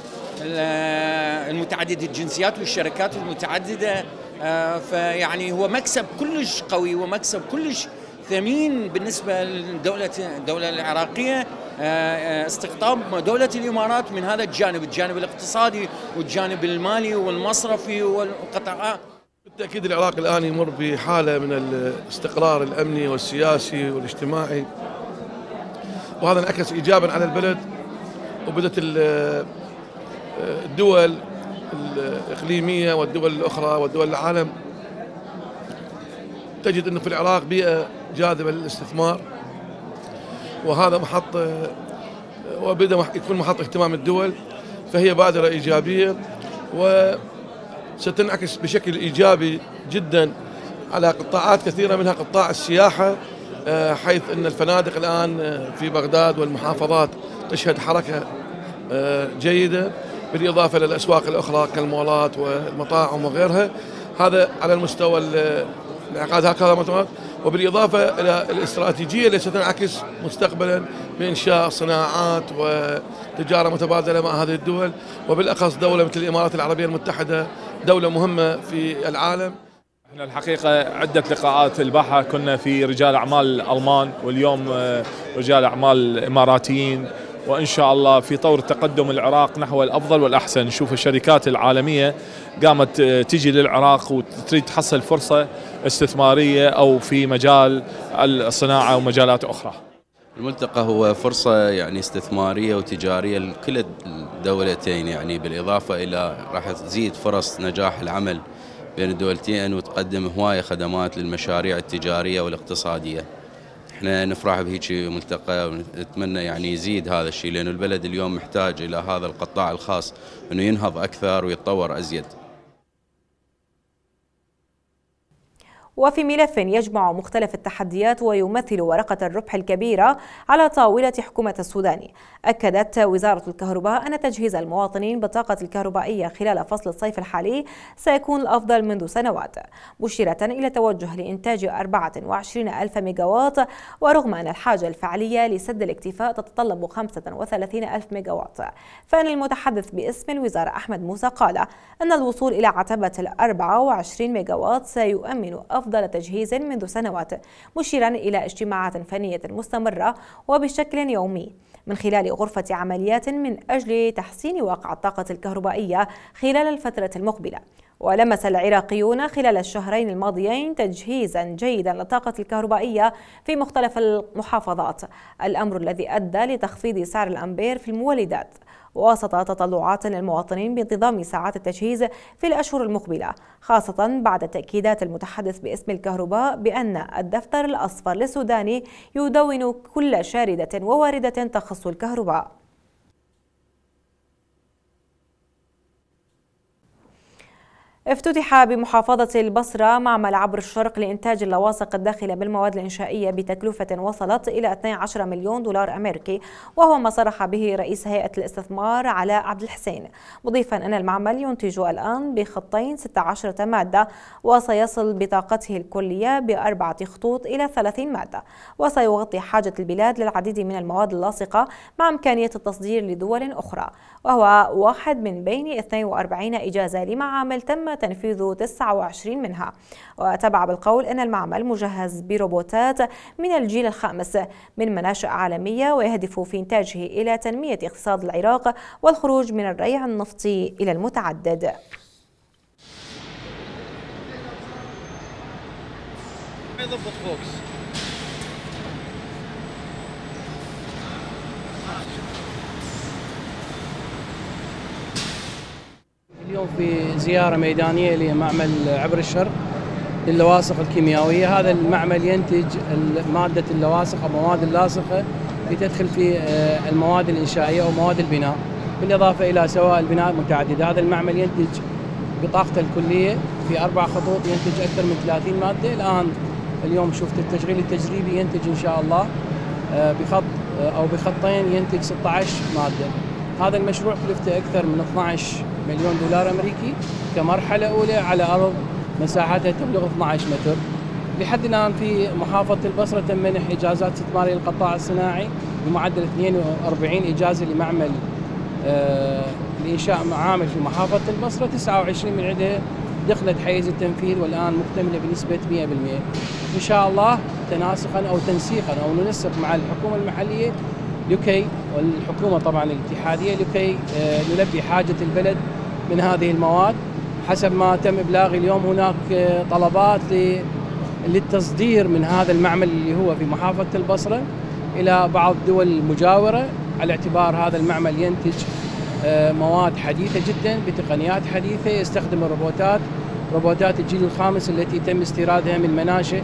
S22: المتعدد الجنسيات والشركات المتعددة. فيعني هو مكسب كلش قوي ومكسب كلش ثمين بالنسبة للدولة العراقية، استقطاب دولة الإمارات من هذا الجانب الاقتصادي والجانب المالي والمصرفي والقطاعات.
S23: بالتأكيد العراق الآن يمر بحالة من الاستقرار الأمني والسياسي والاجتماعي، وهذا انعكس إيجابا على البلد. وبدت الدول الإقليمية والدول الأخرى والدول العالم تجد أنه في العراق بيئة جاذبة للاستثمار، وهذا وبدأ يكون محط اهتمام الدول، فهي بادرة إيجابية وستنعكس بشكل إيجابي جدا على قطاعات كثيرة منها قطاع السياحة، حيث أن الفنادق الآن في بغداد والمحافظات تشهد حركة جيدة، بالإضافة للأسواق الأخرى كالمولات والمطاعم وغيرها. هذا على المستوى انعقاد هكذا مؤتمرات، وبالإضافة إلى الاستراتيجية التي ستنعكس مستقبلا بإنشاء صناعات وتجارة متبادلة مع هذه الدول، وبالأخص دولة مثل الإمارات العربية المتحدة، دولة مهمة في العالم.
S24: احنا الحقيقة عدة لقاءات البارحة كنا في رجال أعمال ألمان، واليوم رجال أعمال إماراتيين، وإن شاء الله في طور تقدم العراق نحو الأفضل والأحسن. نشوف الشركات العالمية قامت تجي للعراق وتريد تحصل فرصة استثمارية أو في مجال الصناعة ومجالات أخرى.
S25: الملتقى هو فرصة يعني استثمارية وتجارية لكل الدولتين، يعني بالإضافة إلى راح تزيد فرص نجاح العمل بين الدولتين وتقدم هواية خدمات للمشاريع التجارية والاقتصادية. احنا نفرح بهيك ملتقى ونتمنى يعني يزيد هذا الشيء، لأنه البلد اليوم محتاج إلى هذا القطاع الخاص أنه ينهض أكثر ويتطور أزيد.
S1: وفي ملف يجمع مختلف التحديات ويمثل ورقة الربح الكبيرة على طاولة حكومة السودان، أكدت وزارة الكهرباء أن تجهيز المواطنين بالطاقة الكهربائية خلال فصل الصيف الحالي سيكون الأفضل منذ سنوات، مشيرة إلى التوجه لإنتاج 24,000 ميجاوات، ورغم أن الحاجة الفعلية لسد الاكتفاء تتطلب 35,000 ميجاوات، فإن المتحدث باسم الوزارة أحمد موسى قال أن الوصول إلى عتبة 24 ميجاوات سيؤمن أفضل تجهيز منذ سنوات، مشيرا إلى اجتماعات فنية مستمرة وبشكل يومي من خلال غرفة عمليات من أجل تحسين واقع الطاقة الكهربائية خلال الفترة المقبلة. ولمس العراقيون خلال الشهرين الماضيين تجهيزا جيدا للطاقة الكهربائية في مختلف المحافظات، الأمر الذي أدى لتخفيض سعر الأمبير في المولدات وسط تطلعات للمواطنين بانتظام ساعات التجهيز في الأشهر المقبلة، خاصة بعد تأكيدات المتحدث باسم الكهرباء بأن الدفتر الأصفر للسوداني يدون كل شاردة وواردة تخص الكهرباء. افتتح بمحافظة البصرة معمل عبر الشرق لإنتاج اللواصق الداخلة بالمواد الإنشائية بتكلفة وصلت إلى 12 مليون دولار أمريكي، وهو ما صرح به رئيس هيئة الاستثمار علاء عبد الحسين، مضيفا أن المعمل ينتج الآن بخطين 16 مادة، وسيصل بطاقته الكلية ب4 خطوط إلى 30 مادة، وسيغطي حاجة البلاد للعديد من المواد اللاصقة مع إمكانية التصدير لدول أخرى، وهو واحد من بين 42 إجازة لمعامل تم تنفيذ 29 منها. وتبع بالقول أن المعمل مجهز بروبوتات من الجيل الخامس من مناشئ عالمية، ويهدف في إنتاجه إلى تنمية اقتصاد العراق والخروج من الريع النفطي إلى المتعدد.
S2: اليوم في زيارة ميدانية لمعمل عبر الشرق للواصق الكيميائية. هذا المعمل ينتج مادة اللواصق أو مواد اللاصقة لتدخل في المواد الإنشائية أو مواد البناء، بالإضافة إلى سوائل البناء متعددة. هذا المعمل ينتج بطاقته الكلية في 4 خطوط ينتج أكثر من 30 مادة. الآن اليوم شفت التشغيل التجريبي ينتج إن شاء الله بخط أو بخطين ينتج 16 مادة. هذا المشروع كلفته أكثر من 12 مليون دولار أمريكي كمرحلة أولى على أرض مساحتها تبلغ 12 متر. لحد الآن في محافظة البصرة تم منح إجازات استثمارية للقطاع الصناعي بمعدل 42 إجازة لمعمل لإنشاء معامل في محافظة البصرة، 29 من عندها دخلت حيز التنفيذ والآن مكتملة بنسبة 100%. إن شاء الله تناسقا أو تنسيقا أو ننسق مع الحكومة المحلية لكي والحكومة طبعا الاتحادية لكي نلبي حاجة البلد من هذه المواد. حسب ما تم إبلاغي اليوم هناك طلبات للتصدير من هذا المعمل اللي هو في محافظة البصرة إلى بعض الدول المجاورة، على اعتبار هذا المعمل ينتج مواد حديثة جدا بتقنيات حديثة، يستخدم روبوتات الجيل الخامس التي تم استيرادها من مناشئ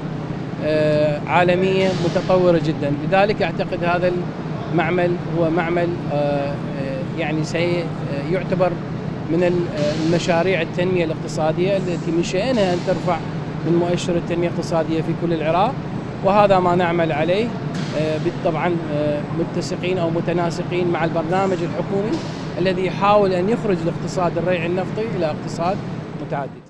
S2: عالمية متطورة جدا. لذلك أعتقد هذا المعمل هو معمل يعني سيعتبر من المشاريع التنمية الاقتصادية التي من شأنها أن ترفع من مؤشر التنمية الاقتصادية في كل العراق، وهذا ما نعمل عليه طبعا متسقين أو متناسقين مع البرنامج الحكومي الذي يحاول أن يخرج الاقتصاد الريع النفطي إلى اقتصاد متعدد.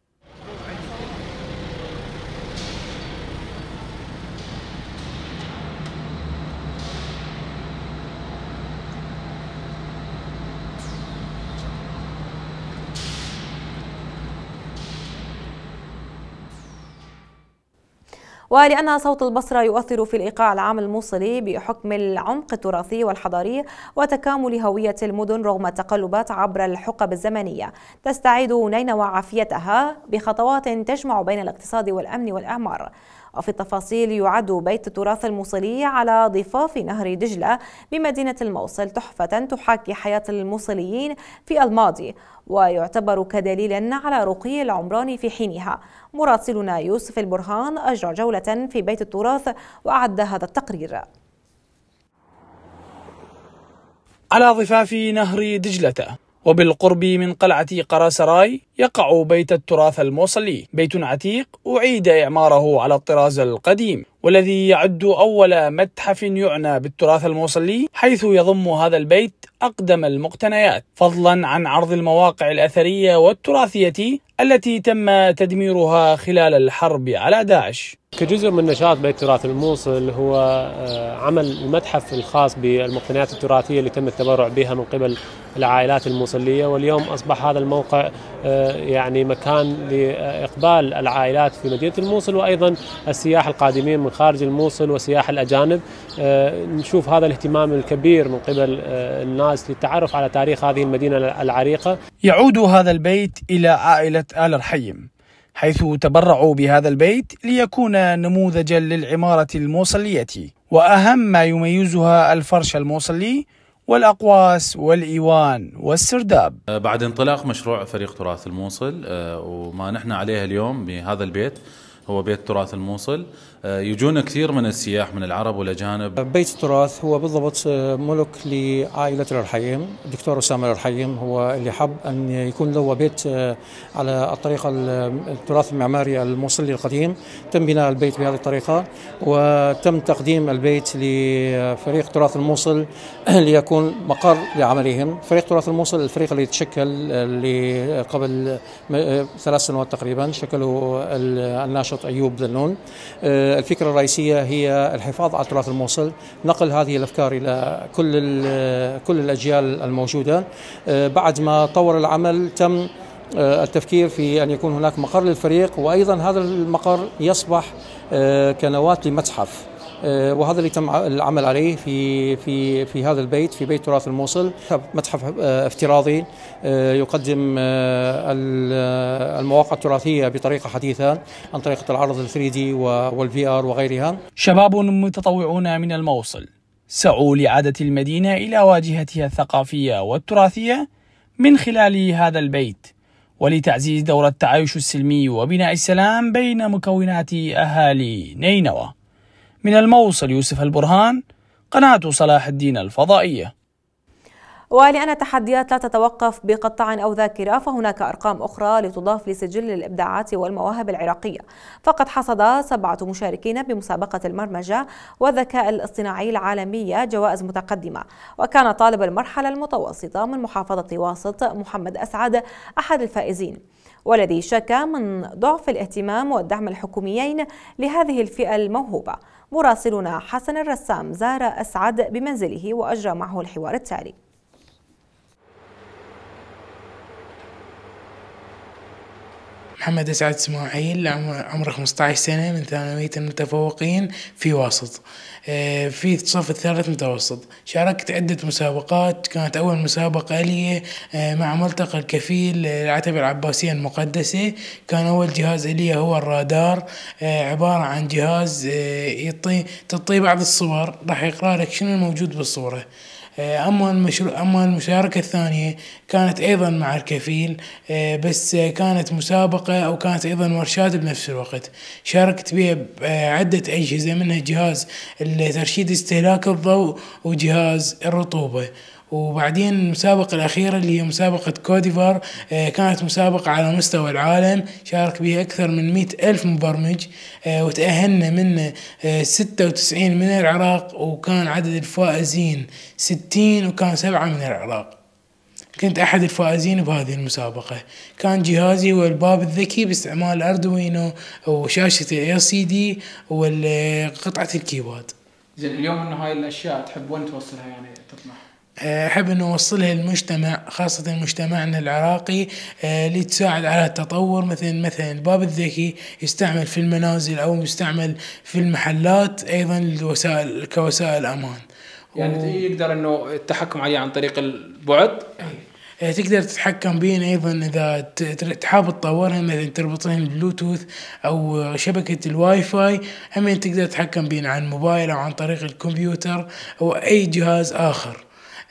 S1: ولأن صوت البصرة يؤثر في الإيقاع العام الموصلي بحكم العمق التراثي والحضاري وتكامل هوية المدن رغم التقلبات عبر الحقب الزمنية، تستعيد نينوى عافيتها بخطوات تجمع بين الاقتصاد والأمن والإعمار. وفي التفاصيل يعد بيت التراث الموصلي على ضفاف نهر دجلة بمدينة الموصل تحفة تحاكي حياة الموصليين في الماضي، ويعتبر كدليل على رقي العمران في حينها. مراسلنا يوسف البرهان أجرى جولة في بيت التراث وأعد هذا التقرير.
S3: على ضفاف نهر دجلة وبالقرب من قلعة قراسراي يقع بيت التراث الموصلي، بيت عتيق أعيد إعماره على الطراز القديم، والذي يعد أول متحف يعنى بالتراث الموصلي، حيث يضم هذا البيت أقدم المقتنيات، فضلا عن عرض المواقع الأثرية والتراثية التي تم تدميرها خلال الحرب على داعش.
S4: كجزء من نشاط بيت تراث الموصل هو عمل المتحف الخاص بالمقتنيات التراثية اللي تم التبرع بها من قبل العائلات الموصلية، واليوم أصبح هذا الموقع يعني مكان لإقبال العائلات في مدينة الموصل، وأيضا السياح القادمين من خارج الموصل وسياح الأجانب. نشوف هذا الاهتمام الكبير من قبل الناس للتعرف على تاريخ هذه المدينة العريقة.
S3: يعود هذا البيت إلى عائلة آل رحيم، حيث تبرعوا بهذا البيت ليكون نموذجا للعمارة الموصلية، وأهم ما يميزها الفرش الموصلي والأقواس والإيوان والسرداب.
S5: بعد انطلاق مشروع فريق تراث الموصل وما نحن عليه اليوم بهذا البيت هو بيت تراث الموصل، يجون كثير من السياح من العرب والأجانب.
S6: بيت التراث هو بالضبط ملك لعائلة الرحيم. الدكتور أسامة الرحيم هو اللي حب أن يكون له بيت على الطريقة التراث المعماري الموصلي القديم. تم بناء البيت بهذه الطريقة، وتم تقديم البيت لفريق تراث الموصل ليكون مقر لعملهم. فريق تراث الموصل الفريق اللي تشكل اللي قبل 3 سنوات تقريبا، شكله الناشط أيوب ذنون. الفكرة الرئيسية هي الحفاظ على تراث الموصل، نقل هذه الأفكار إلى كل الأجيال الموجودة. بعد ما طور العمل تم التفكير في أن يكون هناك مقر للفريق، وأيضا هذا المقر يصبح كنواة لمتحف، وهذا اللي تم العمل عليه في هذا البيت، في بيت تراث الموصل. متحف افتراضي يقدم المواقع التراثية بطريقة حديثة عن طريقة العرض ال3D والVR وغيرها.
S3: شباب متطوعون من الموصل سعوا لإعادة المدينة إلى واجهتها الثقافية والتراثية من خلال هذا البيت، ولتعزيز دور التعايش السلمي وبناء السلام بين مكونات أهالي نينوى. من الموصل يوسف البرهان، قناة صلاح الدين الفضائية.
S1: ولأن التحديات لا تتوقف بقطاع أو ذاكرة، فهناك أرقام أخرى لتضاف لسجل الإبداعات والمواهب العراقية. فقد حصد 7 مشاركين بمسابقة المرمجة والذكاء الاصطناعي العالمية جوائز متقدمة، وكان طالب المرحلة المتوسطة من محافظة واسط محمد أسعد أحد الفائزين، والذي شكى من ضعف الاهتمام والدعم الحكوميين لهذه الفئة الموهوبة. مراسلنا حسن الرسام زار أسعد بمنزله وأجرى معه الحوار التالي.
S8: محمد أسعد إسماعيل، عمره 15 سنة، من ثانوية المتفوقين في واسط، في صف الثالث متوسط. شاركت عدة مسابقات، كانت أول مسابقة لي مع ملتقى الكفيل العتبة العباسية المقدسة. كان أول جهاز لي هو الرادار، عبارة عن جهاز تعطيه بعض الصور راح يقرأ لك شنو الموجود بالصورة. أما المشاركة الثانية كانت أيضا مع الكفيل، بس كانت مسابقة أو كانت أيضا ورشات بنفس الوقت. شاركت بها عدة أجهزة، منها جهاز ترشيد استهلاك الضوء وجهاز الرطوبة. وبعدين المسابقة الأخيرة اللي هي مسابقة كوديفار، كانت مسابقة على مستوى العالم، شارك بها أكثر من 100,000 مبرمج، وتأهلنا من 96 من العراق، وكان عدد الفائزين 60، وكان 7 من العراق. كنت أحد الفائزين بهذه المسابقة. كان جهازي هو الباب الذكي باستعمال أردوينو وشاشة LCD وقطعة الكيبورد.
S26: زين، اليوم إنه هاي الأشياء تحب وين توصلها، يعني تطمح؟
S8: أحب أن أوصلها للمجتمع، خاصة مجتمعنا العراقي، لتساعد على التطور. مثلا الباب الذكي يستعمل في المنازل أو يستعمل في المحلات، أيضا كوسائل أمان.
S26: يعني يقدر أنه التحكم عليه عن طريق البعد؟
S8: تقدر تتحكم بين أيضا إذا تحاب تطورها، مثلا تربطين بلوتوث أو شبكة الواي فاي، هم تقدر تتحكم بين عن موبايل أو عن طريق الكمبيوتر أو أي جهاز آخر.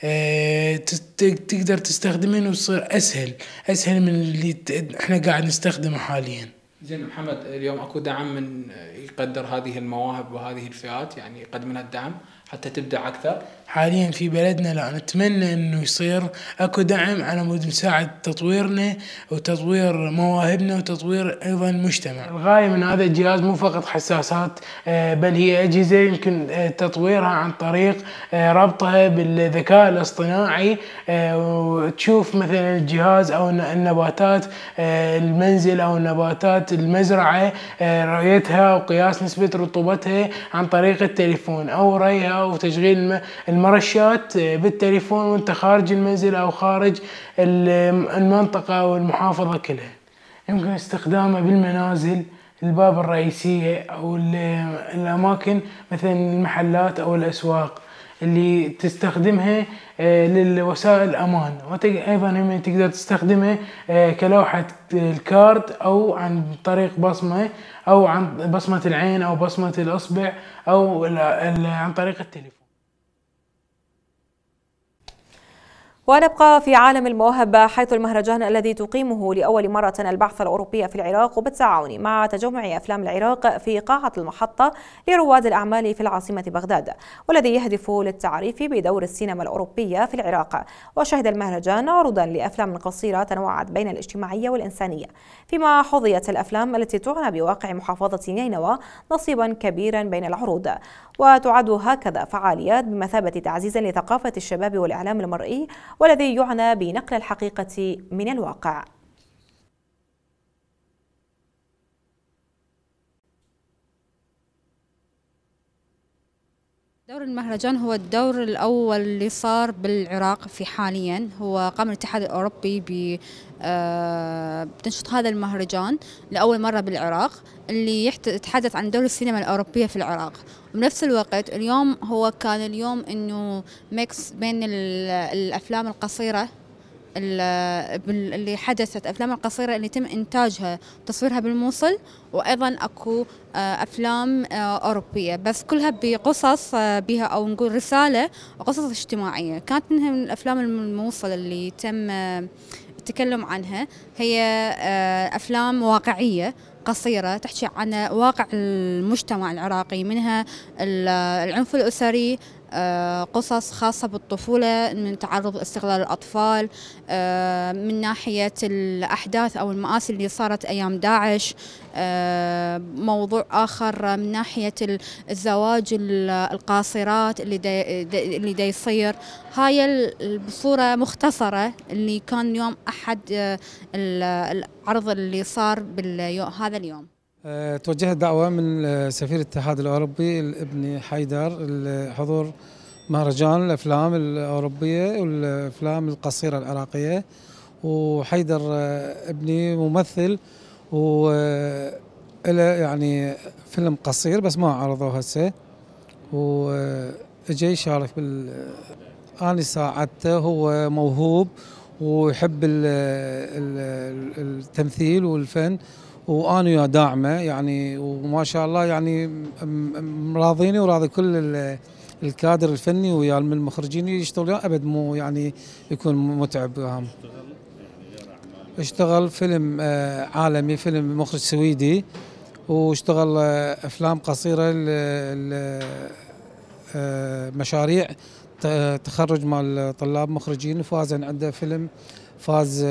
S8: تقدر تستخدمه وتصير أسهل من اللي احنا قاعد نستخدمه حاليا.
S26: زين محمد، اليوم اكو دعم من يقدر هذه المواهب وهذه الفئات، يعني يقدم لها الدعم حتى تبدع أكثر؟
S8: حاليا في بلدنا لا، نتمنى انه يصير اكو دعم على مود مساعد تطويرنا وتطوير مواهبنا وتطوير ايضا المجتمع. الغاية من هذا الجهاز مو فقط حساسات، بل هي اجهزة يمكن تطويرها عن طريق ربطها بالذكاء الاصطناعي، وتشوف مثلا الجهاز او النباتات المنزل او النباتات المزرعة رؤيتها وقياس نسبة رطوبتها عن طريق التليفون، او ريها وتشغيل المرشات بالتليفون وانت خارج المنزل او خارج المنطقة والمحافظة كلها. يمكن استخدامه بالمنازل، الباب الرئيسية او الاماكن مثلا المحلات او الاسواق اللي تستخدمها للوسائل الامان، وايضا هم تقدر تستخدمها كلوحة الكارد او عن طريق بصمة او عن بصمة العين او بصمة الاصبع او عن طريق التليفون.
S1: ونبقى في عالم المواهب، حيث المهرجان الذي تقيمه لأول مرة البعثة الأوروبية في العراق وبالتعاون مع تجمع أفلام العراق في قاعة المحطة لرواد الأعمال في العاصمة بغداد، والذي يهدف للتعريف بدور السينما الأوروبية في العراق. وشهد المهرجان عروضا لأفلام قصيرة تنوعت بين الاجتماعية والإنسانية، فيما حظيت الأفلام التي تعنى بواقع محافظة نينوى نصيبا كبيرا بين العروض. وتعد هكذا فعاليات بمثابة تعزيز لثقافة الشباب والإعلام المرئي، والذي يعنى بنقل الحقيقة من الواقع.
S7: دور المهرجان هو الدور الأول اللي صار بالعراق في حاليا. هو قام الاتحاد الأوروبي بتنشيط هذا المهرجان لأول مرة بالعراق، اللي يتحدث عن دور السينما الأوروبية في العراق. وبنفس الوقت اليوم هو كان اليوم إنه ميكس بين الأفلام القصيرة اللي حدثت، أفلام القصيرة اللي تم إنتاجها وتصويرها بالموصل، وأيضا أكو أفلام أوروبية بس كلها بقصص بها أو نقول رسالة وقصص اجتماعية. كانت منها من الأفلام الموصل اللي تم التكلم عنها هي أفلام واقعية قصيرة تحكي عن واقع المجتمع العراقي، منها العنف الأسري، قصص خاصة بالطفولة من تعرض استغلال الأطفال، من ناحية الأحداث أو المآسي اللي صارت أيام داعش، موضوع آخر من ناحية الزواج القاصرات اللي دا يصير. هاي بصورة مختصرة اللي كان يوم أحد العرض اللي صار هذا اليوم.
S21: توجهت دعوة من سفير الاتحاد الأوروبي الابن حيدر لحضور مهرجان الأفلام الأوروبية والأفلام القصيرة العراقية، وحيدر ابني ممثل وله يعني فيلم قصير بس ما عرضوه هسه، وجاي يشارك أنا ساعدته. هو موهوب ويحب التمثيل والفن، وأنا يا داعمه يعني، وما شاء الله يعني راضيني وراضي كل الكادر الفني ويا من المخرجين يشتغلون أبد مو يعني يكون متعب وهم. اشتغل فيلم عالمي، فيلم مخرج سويدي، واشتغل أفلام قصيرة مشاريع تخرج مال طلاب مخرجين، وفاز عنده فيلم فاز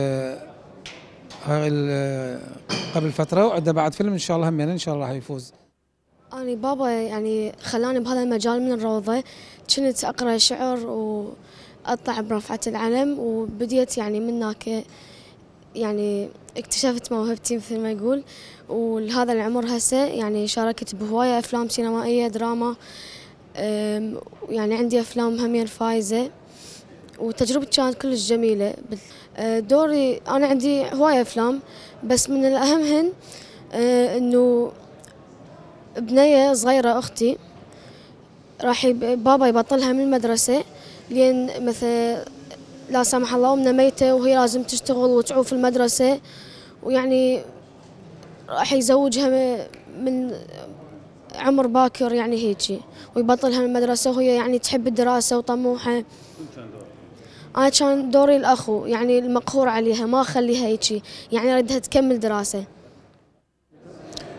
S21: قبل فترة، وعنده بعد فيلم إن شاء الله همين إن شاء الله راح يفوز.
S9: أنا بابا يعني خلاني بهذا المجال من الروضة، كنت أقرأ شعر وأطلع برفعة العلم، وبديت يعني من هناك يعني اكتشفت موهبتي مثل ما يقول. ولهذا العمر هسه يعني شاركت بهواية أفلام سينمائية دراما، يعني عندي أفلام همين فايزة، وتجربتي كانت كلش جميلة. دوري أنا عندي هواية أفلام، بس من الأهمهن إنه بنية صغيرة أختي راح بابا يبطلها من المدرسة، لأن مثلا لا سمح الله أمنا ميتة وهي لازم تشتغل وتعوف في المدرسة، ويعني راح يزوجها من عمر باكر يعني هيجي، ويبطلها من المدرسة وهي يعني تحب الدراسة وطموحة. أنا كان دوري الأخو يعني المقهور عليها، ما أخليها هيجي، يعني أريدها تكمل دراسة.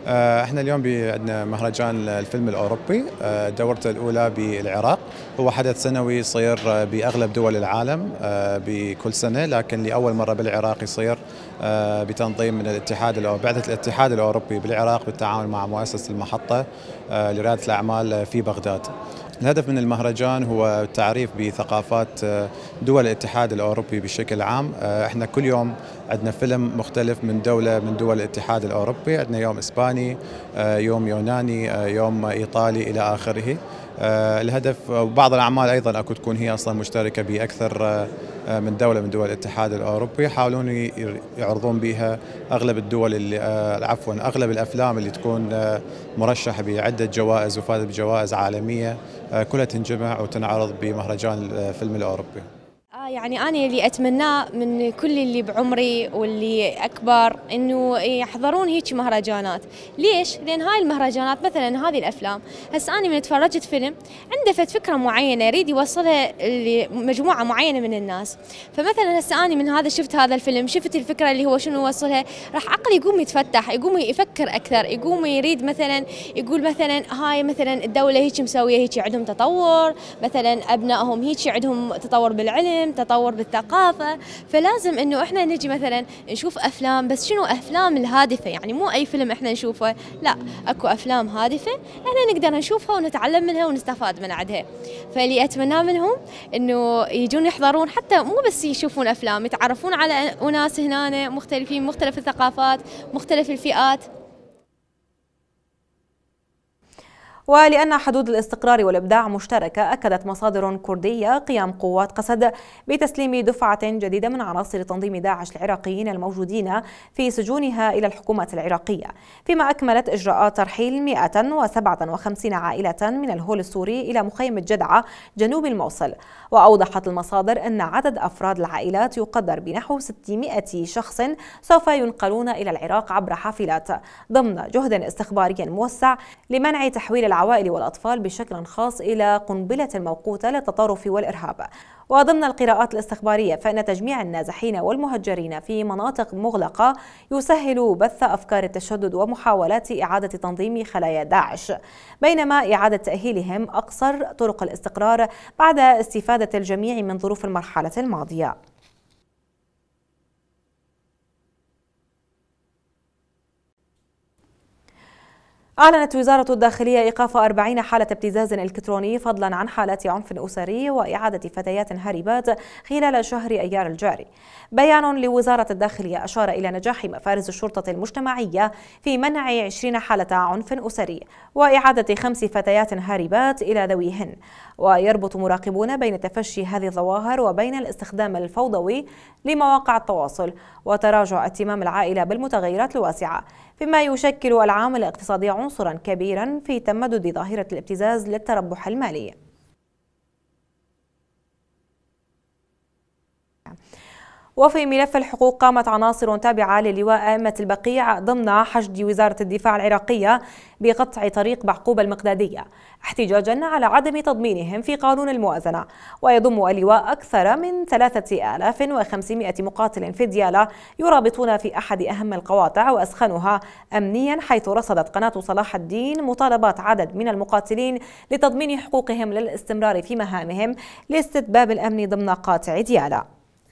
S10: احنا اليوم عندنا مهرجان الفيلم الأوروبي دورته الأولى بالعراق. هو حدث سنوي يصير بأغلب دول العالم بكل سنة، لكن لأول مرة بالعراق يصير بتنظيم من الاتحاد أو بعثة الاتحاد الأوروبي بالعراق بالتعاون مع مؤسسة المحطة لريادة الأعمال في بغداد. الهدف من المهرجان هو التعريف بثقافات دول الاتحاد الأوروبي بشكل عام. احنا كل يوم عندنا فيلم مختلف من دولة من دول الاتحاد الأوروبي، عندنا يوم إسباني، يوم يوناني، يوم إيطالي إلى آخره. الهدف وبعض الأعمال أيضا أكو تكون هي أصلا مشتركة بأكثر من دولة من دول الاتحاد الأوروبي، يحاولون يعرضون بها أغلب الدول اللي أغلب الأفلام اللي تكون مرشحة بعدة جوائز وفازت بجوائز عالمية كلها تنجمع وتنعرض بمهرجان الفيلم الأوروبي.
S11: يعني أنا اللي أتمناه من كل اللي بعمري واللي أكبر إنه يحضرون هيك مهرجانات. ليش؟ لأن هاي المهرجانات مثلا هذه الأفلام هسه أنا من تفرجت فيلم عنده فكرة معينة يريد يوصلها لمجموعة معينة من الناس، فمثلا هسه أنا من هذا شفت هذا الفيلم، شفت الفكرة اللي هو شنو يوصلها، راح عقلي يقوم يتفتح، يقوم يفكر أكثر، يقوم يريد مثلا يقول مثلا هاي مثلا الدولة هيك مسوية، هيك عندهم تطور، مثلا أبنائهم هيك عندهم تطور بالعلم، تطور بالثقافة. فلازم انه احنا نجي مثلا نشوف افلام، بس شنو افلام الهادفة، يعني مو اي فيلم احنا نشوفه، لا اكو افلام هادفة احنا نقدر نشوفها ونتعلم منها ونستفاد من عندها. فاللي اتمناه منهم انه يجون يحضرون، حتى مو بس يشوفون افلام، يتعرفون على اناس هنا مختلفين، مختلف الثقافات، مختلف الفئات.
S1: ولأن حدود الاستقرار والإبداع مشتركة، أكدت مصادر كردية قيام قوات قسد بتسليم دفعة جديدة من عناصر تنظيم داعش العراقيين الموجودين في سجونها إلى الحكومة العراقية، فيما أكملت إجراءات ترحيل 157 عائلة من الهول السوري إلى مخيم جدعة جنوب الموصل. وأوضحت المصادر أن عدد أفراد العائلات يقدر بنحو 600 شخص سوف ينقلون إلى العراق عبر حافلات ضمن جهد استخباري موسع لمنع تحويل العوائل والأطفال بشكل خاص إلى قنبلة موقوتة للتطرف والإرهاب. وضمن القراءات الاستخبارية فإن تجميع النازحين والمهجرين في مناطق مغلقة يسهل بث أفكار التشدد ومحاولات إعادة تنظيم خلايا داعش، بينما إعادة تأهيلهم أقصر طرق الاستقرار بعد استفادة الجميع من ظروف المرحلة الماضية. أعلنت وزارة الداخلية إيقاف 40 حالة ابتزاز إلكتروني فضلا عن حالات عنف أسري وإعادة فتيات هاربات خلال شهر أيار الجاري. بيان لوزارة الداخلية أشار إلى نجاح مفارز الشرطة المجتمعية في منع 20 حالة عنف أسري وإعادة 5 فتيات هاربات إلى ذويهن. ويربط مراقبون بين تفشي هذه الظواهر وبين الاستخدام الفوضوي لمواقع التواصل وتراجع اهتمام العائلة بالمتغيرات الواسعة، فيما يشكل العامل الاقتصادي عنصرا كبيرا في تمدد ظاهرة الابتزاز للتربح المالي. وفي ملف الحقوق قامت عناصر تابعة للواء أئمة البقيع ضمن حشد وزارة الدفاع العراقية بقطع طريق بعقوب المقدادية احتجاجا على عدم تضمينهم في قانون الموازنة. ويضم اللواء أكثر من 3500 مقاتل في ديالى يرابطون في أحد أهم القواطع وأسخنها أمنيا، حيث رصدت قناة صلاح الدين مطالبات عدد من المقاتلين لتضمين حقوقهم للاستمرار في مهامهم لاستتباب الأمن ضمن قاطع ديالى.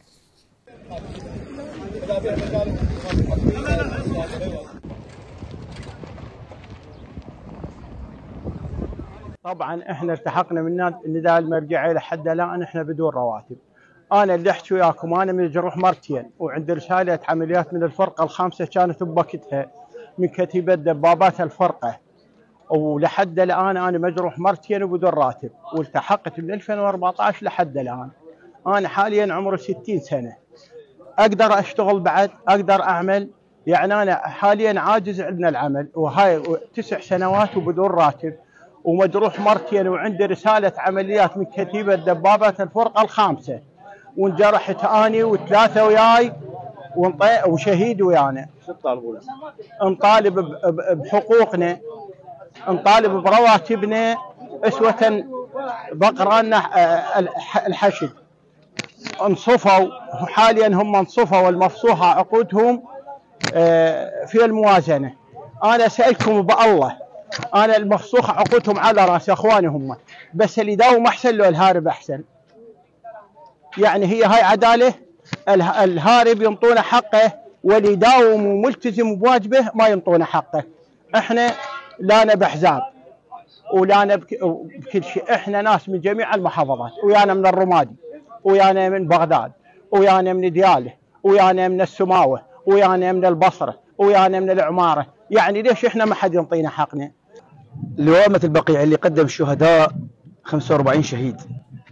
S12: طبعا احنا التحقنا من النداء المرجعي لحد الان احنا بدون رواتب. انا اللي احكي وياكم انا من جروح مرتين وعندي رساله عمليات من الفرقه الخامسه كانت بوقتها من كتيبه دبابات الفرقه، ولحد الان انا مجروح مرتين وبدون راتب، والتحقت من 2014 لحد الان. انا حاليا عمري 60 سنه، اقدر اشتغل بعد، اقدر اعمل، يعني انا حاليا عاجز عن العمل، وهاي 9 سنوات وبدون راتب ومجروح مرتين، وعندي رساله عمليات من كتيبه دبابات الفرقه الخامسه، وانجرحت اني وثلاثه وياي وشهيد ويانا. شو تطالبون؟ نطالب بحقوقنا، نطالب برواتبنا، اسوه بقرانا الحشد. انصفوا حاليا، هم انصفوا والمفصوحه عقودهم في الموازنه، انا سالكم بالله، انا المفسوخ عقودهم على راس اخواني هم، بس اللي يداوم احسن له الهارب احسن. يعني هي هاي عداله، الهارب ينطونه حقه واللي يداوم وملتزم بواجبه ما ينطونه حقه. احنا لا نبي احزاب ولا بكل شيء، احنا ناس من جميع المحافظات، ويانا من الرمادي، ويانا من بغداد، ويانا من دياله، ويانا من السماوه، ويانا من البصره، ويانا من العماره. يعني ليش احنا ما حد ينطينا حقنا؟
S13: لوامة البقيع اللي قدم الشهداء 45 شهيد،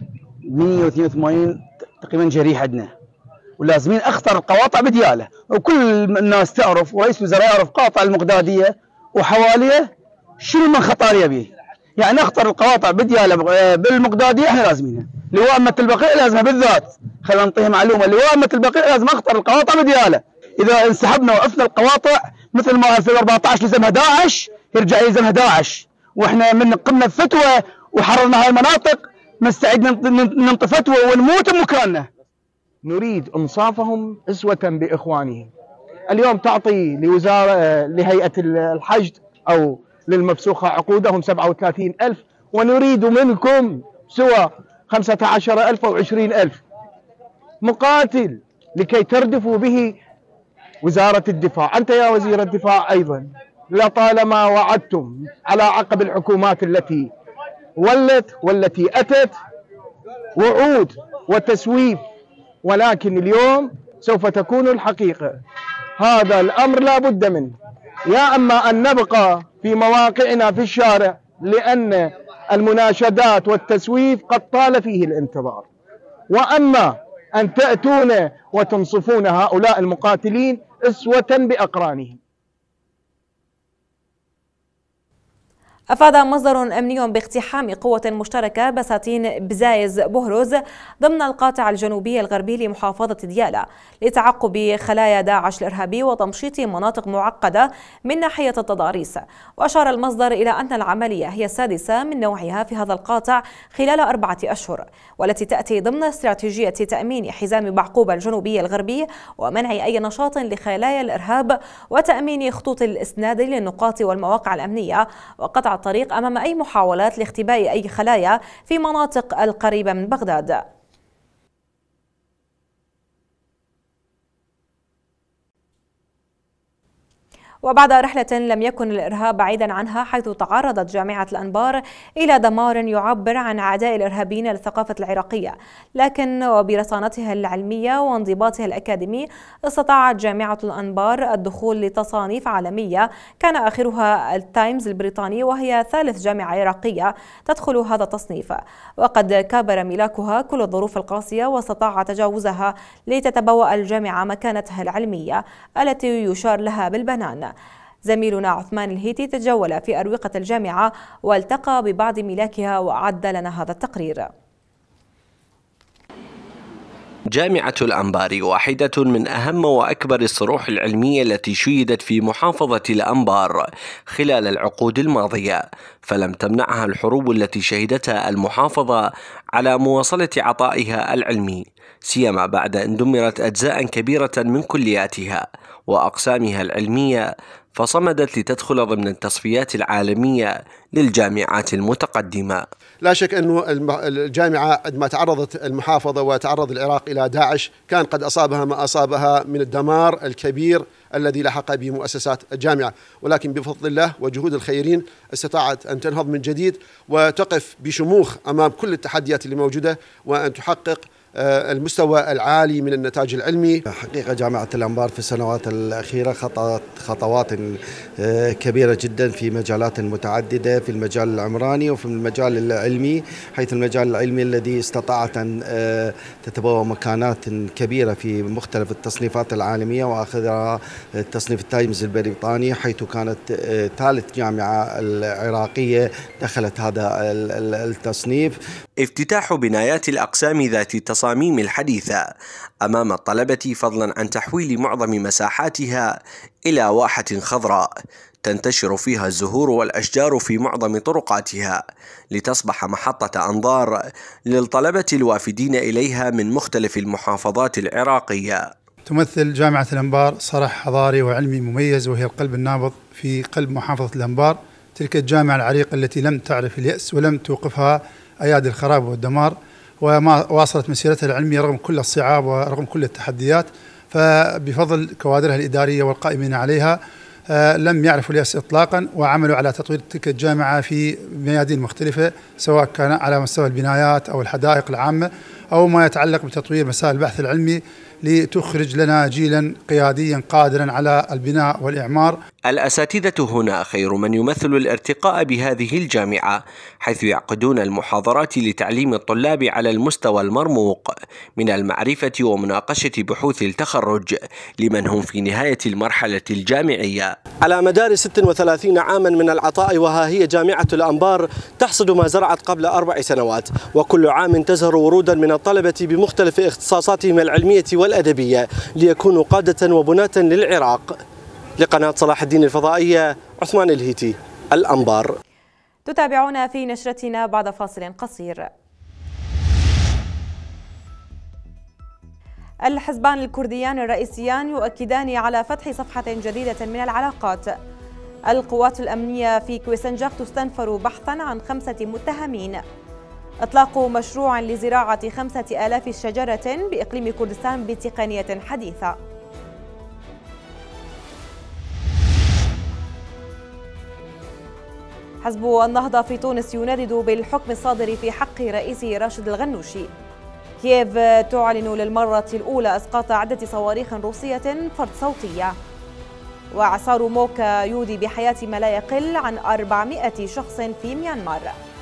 S13: 182 تقريبا جريح عندنا، ولازمين اخطر القواطع بدياله، وكل الناس تعرف ورئيس الوزراء يعرف قاطع المقداديه وحواليه شنو من خطر يبيه. يعني اخطر القواطع بدياله بالمقداديه احنا لازمينها. لوامة البقيع لازمها بالذات، خلينا نعطيها معلومه، لوامة البقيع لازم اخطر القواطع بدياله. اذا انسحبنا وقفنا القواطع مثل ما 2014 لزمها داعش يرجع يلزمها داعش، واحنا من قمنا بفتوى وحررنا هاي المناطق نستعد ننطي فتوى ونموت بمكاننا.
S14: نريد انصافهم اسوة باخوانهم. اليوم تعطي لوزاره لهيئه الحشد او للمفسوخه عقودهم 37,000، ونريد منكم سوى 15,000 أو 20,000 مقاتل لكي تردفوا به وزارة الدفاع. أنت يا وزير الدفاع أيضا لطالما وعدتم على عقب الحكومات التي ولت والتي أتت وعود وتسويف، ولكن اليوم سوف تكون الحقيقة. هذا الأمر لا بد منه، يا أما أن نبقى في مواقعنا في الشارع لأن المناشدات والتسويف قد طال فيه الانتظار، وأما أن تأتون وتنصفون هؤلاء المقاتلين أسوة بأقرانهم.
S1: أفاد مصدر أمني باقتحام قوة مشتركة بساتين بزايز بهروز ضمن القاطع الجنوبي الغربي لمحافظة ديالى لتعقب خلايا داعش الإرهابي وتمشيط مناطق معقدة من ناحية التضاريس. وأشار المصدر إلى أن العملية هي السادسة من نوعها في هذا القاطع خلال 4 أشهر، والتي تأتي ضمن استراتيجية تأمين حزام بعقوبة الجنوبي الغربي ومنع أي نشاط لخلايا الإرهاب وتأمين خطوط الإسناد للنقاط والمواقع الأمنية وقطع الطريق أمام أي محاولات لاختباء أي خلايا في مناطق القريبة من بغداد. وبعد رحلة لم يكن الإرهاب بعيدا عنها، حيث تعرضت جامعة الأنبار إلى دمار يعبر عن عداء الإرهابيين للثقافة العراقية، لكن وبرصانتها العلمية وانضباطها الأكاديمي استطاعت جامعة الأنبار الدخول لتصانيف عالمية كان آخرها التايمز البريطاني، وهي ثالث جامعة عراقية تدخل هذا التصنيف، وقد كابر ملاكها كل الظروف القاسية واستطاع تجاوزها لتتبوأ الجامعة مكانتها العلمية التي يشار لها بالبنان. زميلنا عثمان الهيتي تجول في أروقة الجامعة والتقى ببعض ملاكها وأعد لنا هذا التقرير.
S15: جامعة الأنبار واحدة من أهم وأكبر الصروح العلمية التي شيدت في محافظة الأنبار خلال العقود الماضية، فلم تمنعها الحروب التي شهدتها المحافظة على مواصلة عطائها العلمي، سيما بعد أن دمرت أجزاء كبيرة من كلياتها وأقسامها العلمية، فصمدت لتدخل ضمن التصفيات العالمية للجامعات المتقدمة.
S16: لا شك أنه الجامعة عندما تعرضت المحافظة وتعرض العراق إلى داعش كان قد أصابها ما أصابها من الدمار الكبير الذي لحق بمؤسسات الجامعة، ولكن بفضل الله وجهود الخيرين استطاعت أن تنهض من جديد وتقف بشموخ أمام كل التحديات اللي موجودة وأن تحقق المستوى العالي من النتاج العلمي.
S17: حقيقة جامعة الأنبار في السنوات الأخيرة خطوات كبيرة جدا في مجالات متعددة، في المجال العمراني وفي المجال العلمي، حيث المجال العلمي الذي استطاعت أن تتبوأ مكانات كبيرة في مختلف التصنيفات العالمية، وآخرها تصنيف التايمز البريطاني، حيث كانت ثالث جامعة العراقية دخلت هذا التصنيف.
S15: افتتاح بنايات الأقسام ذات التصاميم الحديثة أمام الطلبة، فضلا عن تحويل معظم مساحاتها إلى واحة خضراء تنتشر فيها الزهور والأشجار في معظم طرقاتها، لتصبح محطة أنظار للطلبة الوافدين إليها من مختلف المحافظات العراقية.
S18: تمثل جامعة الأنبار صرح حضاري وعلمي مميز، وهي القلب النابض في قلب محافظة الأنبار، تلك الجامعة العريقة التي لم تعرف اليأس ولم توقفها أيادي الخراب والدمار، وما واصلت مسيرتها العلمية رغم كل الصعاب ورغم كل التحديات. فبفضل كوادرها الإدارية والقائمين عليها لم يعرفوا اليأس إطلاقا، وعملوا على تطوير تلك الجامعة في ميادين مختلفة، سواء كان على مستوى البنايات أو الحدائق العامة أو ما يتعلق بتطوير مسائل البحث العلمي، لتخرج لنا جيلا قياديا قادرا على البناء والإعمار.
S15: الأساتذة هنا خير من يمثل الارتقاء بهذه الجامعة، حيث يعقدون المحاضرات لتعليم الطلاب على المستوى المرموق من المعرفة ومناقشة بحوث التخرج لمن هم في نهاية المرحلة الجامعية.
S19: على مدار 36 عاما من العطاء، وها هي جامعة الأنبار تحصد ما زرعت قبل 4 سنوات، وكل عام تزهر ورودا من الطلبة بمختلف اختصاصاتهم العلمية والأدبية ليكونوا قادة وبناة للعراق. لقناة صلاح الدين الفضائية، عثمان الهيتي، الأنبار.
S1: تتابعونا في نشرتنا بعد فاصل قصير. الحزبان الكرديان الرئيسيان يؤكدان على فتح صفحة جديدة من العلاقات. القوات الأمنية في كويسنجاق تستنفر بحثا عن 5 متهمين. إطلاق مشروع لزراعة 5000 شجرة بإقليم كردستان بتقنية حديثة. حزب النهضة في تونس يندد بالحكم الصادر في حق رئيسه راشد الغنوشي. كييف تعلن للمرة الأولى إسقاط عدة صواريخ روسية فرد صوتية. وإعصار موكا يودي بحياة ما لا يقل عن 400 شخص في ميانمار.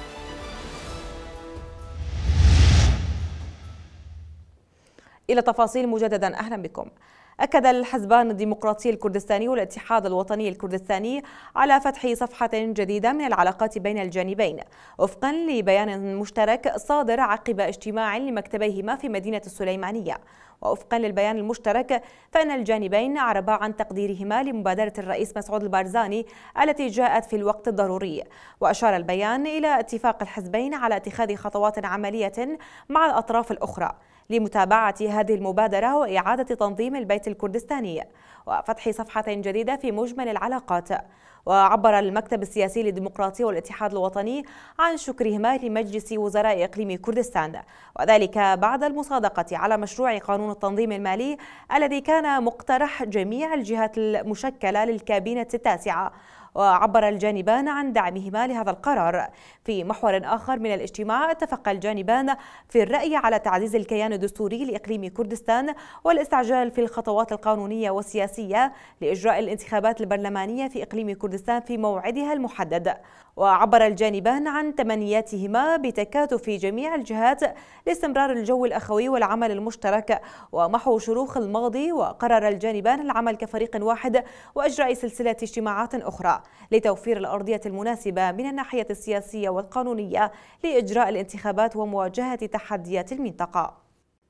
S1: إلى تفاصيل مجددا، أهلا بكم. أكد الحزبان الديمقراطي الكردستاني والاتحاد الوطني الكردستاني على فتح صفحة جديدة من العلاقات بين الجانبين وفقا لبيان مشترك صادر عقب اجتماع لمكتبيهما في مدينة السليمانية. ووفقا للبيان المشترك فإن الجانبين أعربا عن تقديرهما لمبادرة الرئيس مسعود البارزاني التي جاءت في الوقت الضروري. وأشار البيان إلى اتفاق الحزبين على اتخاذ خطوات عملية مع الأطراف الأخرى لمتابعة هذه المبادرة وإعادة تنظيم البيت الكردستاني وفتح صفحة جديدة في مجمل العلاقات. وعبر المكتب السياسي للديمقراطية والاتحاد الوطني عن شكرهما لمجلس وزراء إقليم كردستان، وذلك بعد المصادقة على مشروع قانون التنظيم المالي الذي كان مقترح جميع الجهات المشكلة للكابينة التاسعة. وعبر الجانبان عن دعمهما لهذا القرار. في محور آخر من الاجتماع اتفق الجانبان في الرأي على تعزيز الكيان الدستوري لإقليم كردستان والاستعجال في الخطوات القانونية والسياسية لإجراء الانتخابات البرلمانية في إقليم كردستان في موعدها المحدد. وعبر الجانبان عن تمنياتهما بتكاتف جميع الجهات لاستمرار الجو الأخوي والعمل المشترك ومحو شروخ الماضي. وقرر الجانبان العمل كفريق واحد وإجراء سلسلة اجتماعات أخرى لتوفير الأرضية المناسبة من الناحية السياسية والقانونية لإجراء الانتخابات ومواجهة تحديات المنطقة.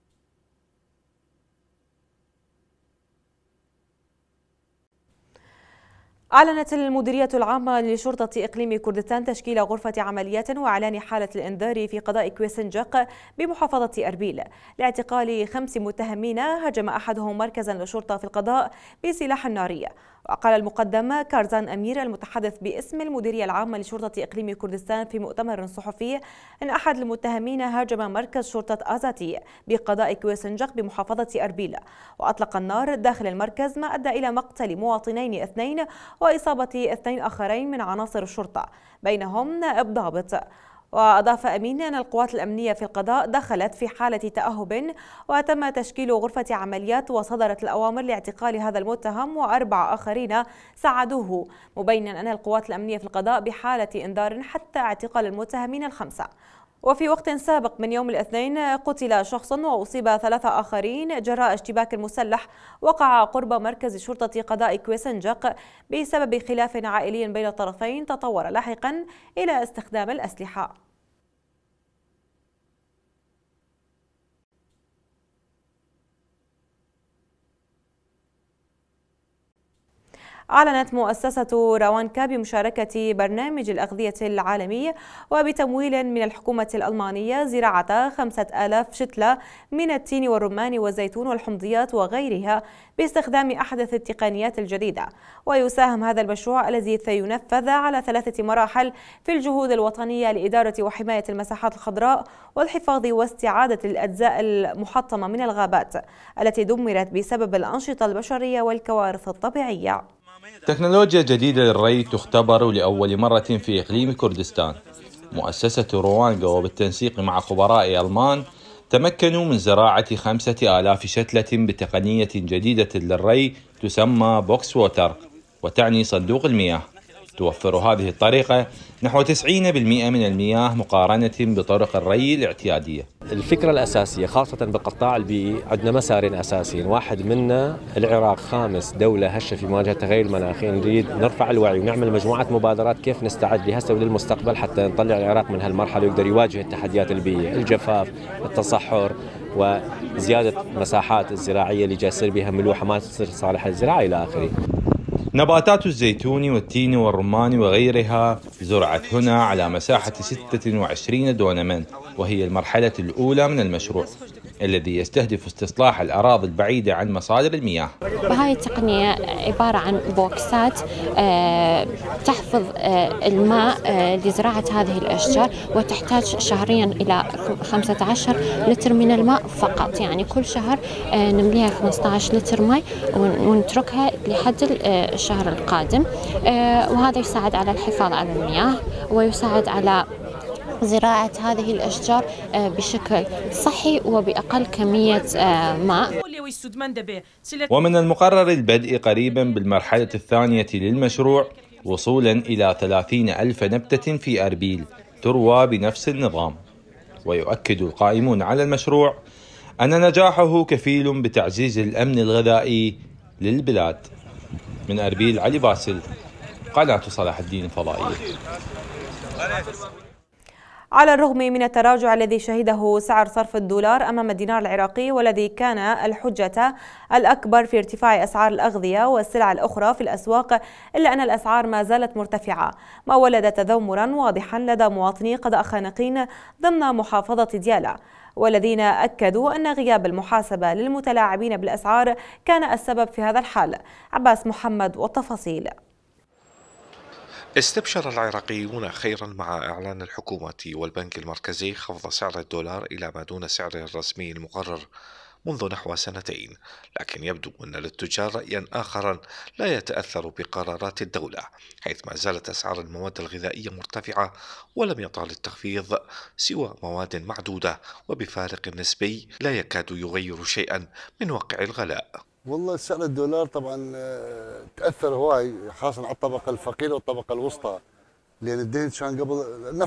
S1: أعلنت المديرية العامة لشرطة إقليم كردستان تشكيل غرفة عمليات وإعلان حالة الإنذار في قضاء كويسنجاق بمحافظة أربيل لاعتقال 5 متهمين هاجم أحدهم مركزا للشرطة في القضاء بسلاح ناري. وقال المقدم كارزان أمير المتحدث باسم المديرية العامة لشرطة إقليم كردستان في مؤتمر صحفي أن أحد المتهمين هاجم مركز شرطة آزاتي بقضاء كويسنجاق بمحافظة أربيل وأطلق النار داخل المركز، ما أدى إلى مقتل مواطنين 2 وإصابة 2 آخرين من عناصر الشرطة بينهم نائب ضابط. وأضاف أمين أن القوات الأمنية في القضاء دخلت في حالة تأهب وتم تشكيل غرفة عمليات وصدرت الأوامر لاعتقال هذا المتهم و4 آخرين ساعدوه، مبينا أن القوات الأمنية في القضاء بحالة إنذار حتى اعتقال المتهمين ال5. وفي وقت سابق من يوم الاثنين قتل شخص وأصيب 3 آخرين جراء اشتباك مسلح وقع قرب مركز شرطة قضاء كويسنجاق بسبب خلاف عائلي بين الطرفين تطور لاحقا إلى استخدام الأسلحة. أعلنت مؤسسة راوانكا بمشاركة برنامج الأغذية العالمي وبتمويل من الحكومة الألمانية زراعة 5000 شتلة من التين والرمان والزيتون والحمضيات وغيرها باستخدام أحدث التقنيات الجديدة. ويساهم هذا المشروع الذي سينفذ على 3 مراحل في الجهود الوطنية لإدارة وحماية المساحات الخضراء والحفاظ واستعادة الأجزاء المحطمة من الغابات التي دمرت بسبب الأنشطة البشرية والكوارث الطبيعية.
S2: تكنولوجيا جديدة للري تختبر لأول مرة في إقليم كردستان. مؤسسة روانغا وبالتنسيق مع خبراء ألمان تمكنوا من زراعة 5000 شتلة بتقنية جديدة للري تسمى بوكس ووتر، وتعني صندوق المياه. توفر هذه الطريقة نحو 90% من المياه مقارنة بطرق الري الاعتيادية.
S20: الفكرة الأساسية خاصة بالقطاع البيئي عندنا مسارين أساسيين، واحد منا العراق 5 دولة هشة في مواجهة التغير المناخي، نريد نرفع الوعي ونعمل مجموعة مبادرات كيف نستعد لهسه وللمستقبل حتى نطلع العراق من هالمرحلة ويقدر يواجه التحديات البيئية، الجفاف، التصحر، وزيادة مساحات الزراعية اللي جاي يصير بها ملوحة ما تصير صالحة للزراعة إلى آخره.
S2: نباتات الزيتون والتين والرمان وغيرها زرعت هنا على مساحة 26 دونما، وهي المرحلة الأولى من المشروع الذي يستهدف استصلاح الأراضي البعيدة عن مصادر المياه.
S22: وهاي التقنية عبارة عن بوكسات تحفظ الماء لزراعة هذه الأشجار، وتحتاج شهريا إلى 15 لتر من الماء فقط، يعني كل شهر نمليها 15 لتر ماء ونتركها لحد الشهر القادم، وهذا يساعد على الحفاظ على المياه ويساعد على زراعة هذه الأشجار بشكل صحي وبأقل كمية ماء.
S2: ومن المقرر البدء قريبا بالمرحلة الثانية للمشروع وصولا إلى 30,000 نبتة في أربيل تروى بنفس النظام. ويؤكد القائمون على المشروع أن نجاحه كفيل بتعزيز الأمن الغذائي للبلاد. من أربيل، علي باسل، قناة صلاح الدين الفضائية.
S1: على الرغم من التراجع الذي شهده سعر صرف الدولار أمام الدينار العراقي، والذي كان الحجة الأكبر في ارتفاع أسعار الأغذية والسلع الأخرى في الأسواق، إلا أن الأسعار ما زالت مرتفعة، ما ولد تذمرا واضحا لدى مواطني قضاء خانقين ضمن محافظة ديالى، والذين أكدوا أن غياب المحاسبة للمتلاعبين بالأسعار كان السبب في هذا الحال. عباس محمد والتفاصيل.
S23: استبشر العراقيون خيرا مع إعلان الحكومة والبنك المركزي خفض سعر الدولار إلى ما دون سعره الرسمي المقرر منذ نحو 2 سنين، لكن يبدو أن للتجار رأيا آخرا لا يتأثر بقرارات الدولة، حيث ما زالت أسعار المواد الغذائية مرتفعة ولم يطال التخفيض سوى مواد معدودة وبفارق نسبي لا يكاد يغير شيئا من واقع الغلاء.
S24: والله سعر الدولار طبعا تأثر هواي، خاصة على الطبقة الفقيرة والطبقة الوسطى، لأن الدهن كان قبل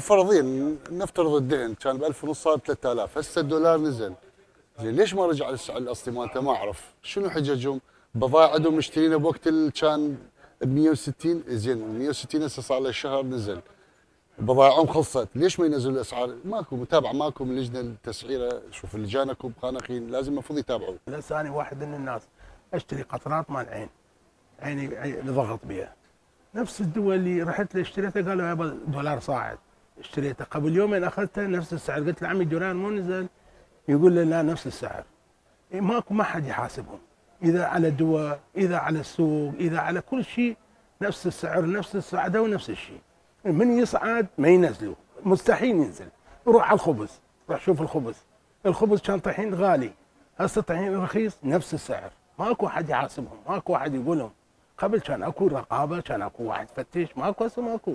S24: نفترض الدهن كان ب 1500 صار ب 3000، هسه الدولار نزل. زين ليش ما رجع للسعر الأصلي مالته؟ ما أعرف شنو حججهم. بضائع عندهم مشترينها بوقت اللي كان ب 160، زين 160 هسه صار له شهر نزل، بضائعهم خلصت، ليش ما ينزلوا الأسعار؟ ماكو متابعة، ماكو من لجنة التسعيرة. شوف اللجان اكو بخانقين لازم المفروض يتابعوا.
S25: هسه انا واحد من الناس اشتري قطرات مال عيني ضغط بها. نفس الدول اللي رحت اشتريتها قالوا يابا دولار صاعد، اشتريته قبل يومين اخذته نفس السعر، قلت له عمي الدولار مو نزل، يقول لي لا نفس السعر. ماكو ما حد يحاسبهم، اذا على الدواء، اذا على السوق، اذا على كل شيء نفس السعر، نفس الصعده ونفس الشيء. من يصعد ما ينزلوا، مستحيل ينزل. روح على الخبز، روح شوف الخبز كان طحين غالي، هسه طحين رخيص نفس السعر، ماكو حد يحاسبهم، ماكو حد يقول لهم. قبل كان اكو رقابه، كان اكو واحد فتش، ماكو هسه ماكو.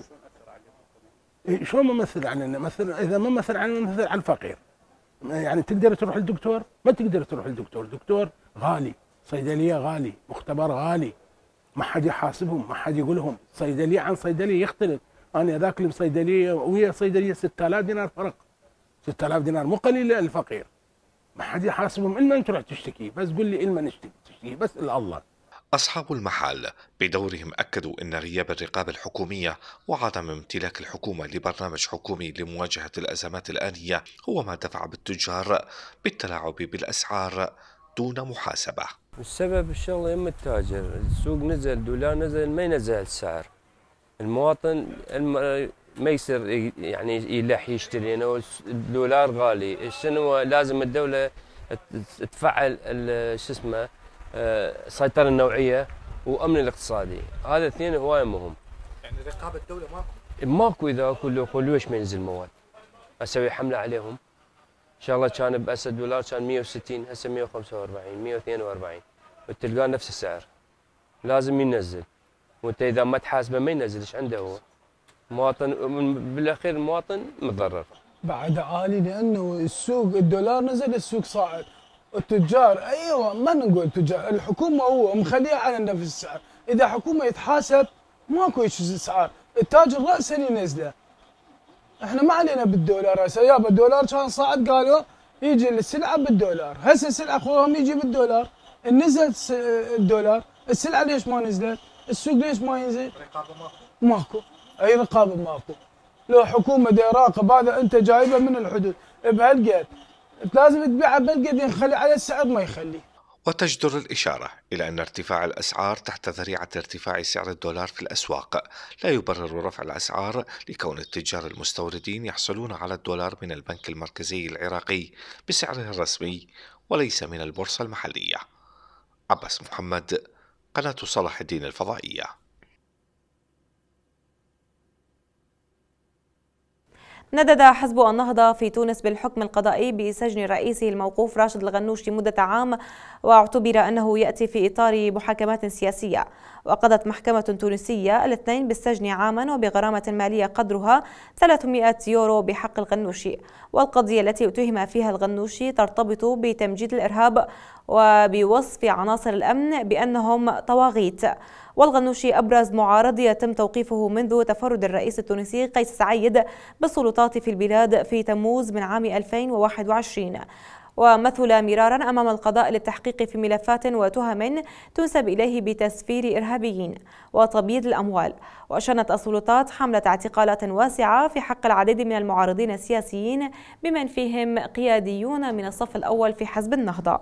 S25: شلون ممثل عننا؟ مثل اذا ما مثل عننا مثل عن الفقير. يعني تقدر تروح للدكتور؟ ما تقدر تروح للدكتور، دكتور غالي، صيدليه غالي، مختبر غالي، ما حد يحاسبهم، ما حد يقول لهم. صيدليه عن صيدليه يختلف. انا ذاك اللي بصيدليه ويا صيدليه 6000 دينار فرق. 6000 دينار مو قليل للفقير. ما حد يحاسبهم الا انت تروح تشتكي، بس قول لي الا تشتكي بس الا الله.
S23: أصحاب المحال بدورهم أكدوا أن غياب الرقابة الحكومية وعدم امتلاك الحكومة لبرنامج حكومي لمواجهة الأزمات الآنية هو ما دفع بالتجار بالتلاعب بالأسعار دون محاسبة.
S3: السبب الشغله يم التاجر، السوق نزل، دولار نزل، ما ينزل السعر. المواطن ما يصير يعني يلح يشتري، لانه الدولار غالي. شنو لازم الدوله تفعل شو اسمه السيطره النوعيه وامن الاقتصادي، هذا الاثنين هوايه مهم.
S4: يعني رقابه الدوله
S3: ماكو اذا اقول ليش ما ينزل مواد؟ اسوي حمله عليهم. ان شاء الله كان بأس الدولار كان 160، هسه 145 142 وتلقاه نفس السعر. لازم ينزل، وانت اذا ما تحاسبه ما ينزلش عنده هو. مواطن بالاخير المواطن متضرر.
S5: بعد عالي لانه السوق الدولار نزل، السوق صاعد. التجار ايوه ما نقول تجار، الحكومه هو مخليها على نفس السعر، اذا حكومه يتحاسب ماكو اسعار، التاجر راسا ينزله. احنا ما علينا بالدولار، هسه يابا الدولار كان صاعد قالوا يجي السلعه بالدولار، هسه السلعه اخوهم يجي بالدولار، نزل الدولار، السلعه ليش ما نزلت؟ السوق ليش ما ينزل؟
S4: رقابه ماكو.
S5: اي رقابه ماكو. لو حكومه دا يراقب هذا انت جايبه من الحدود بهالقد، لازم تبيعها بهالقد، يخلي على السعر ما يخليه.
S23: وتجدر الإشارة إلى أن ارتفاع الأسعار تحت ذريعة ارتفاع سعر الدولار في الأسواق لا يبرر رفع الأسعار، لكون التجار المستوردين يحصلون على الدولار من البنك المركزي العراقي بسعره الرسمي وليس من البورصة المحلية. عباس محمد، قناة صلاح الدين الفضائية.
S1: ندد حزب النهضة في تونس بالحكم القضائي بسجن رئيسه الموقوف راشد الغنوش لمدة عام، واعتبر أنه يأتي في إطار محاكمات سياسية. وقضت محكمة تونسية الاثنين بالسجن عاما وبغرامة مالية قدرها 300 يورو بحق الغنوشي. والقضية التي اتهم فيها الغنوشي ترتبط بتمجيد الإرهاب وبوصف عناصر الأمن بأنهم طواغيت. والغنوشي أبرز معارض يتم توقيفه منذ تفرد الرئيس التونسي قيس سعيد بالسلطات في البلاد في تموز من عام 2021، ومثل مرارا أمام القضاء للتحقيق في ملفات وتهم تنسب إليه بتسفير إرهابيين وتبييض الأموال. وشنت السلطات حملة اعتقالات واسعة في حق العديد من المعارضين السياسيين بمن فيهم قياديون من الصف الأول في حزب النهضة.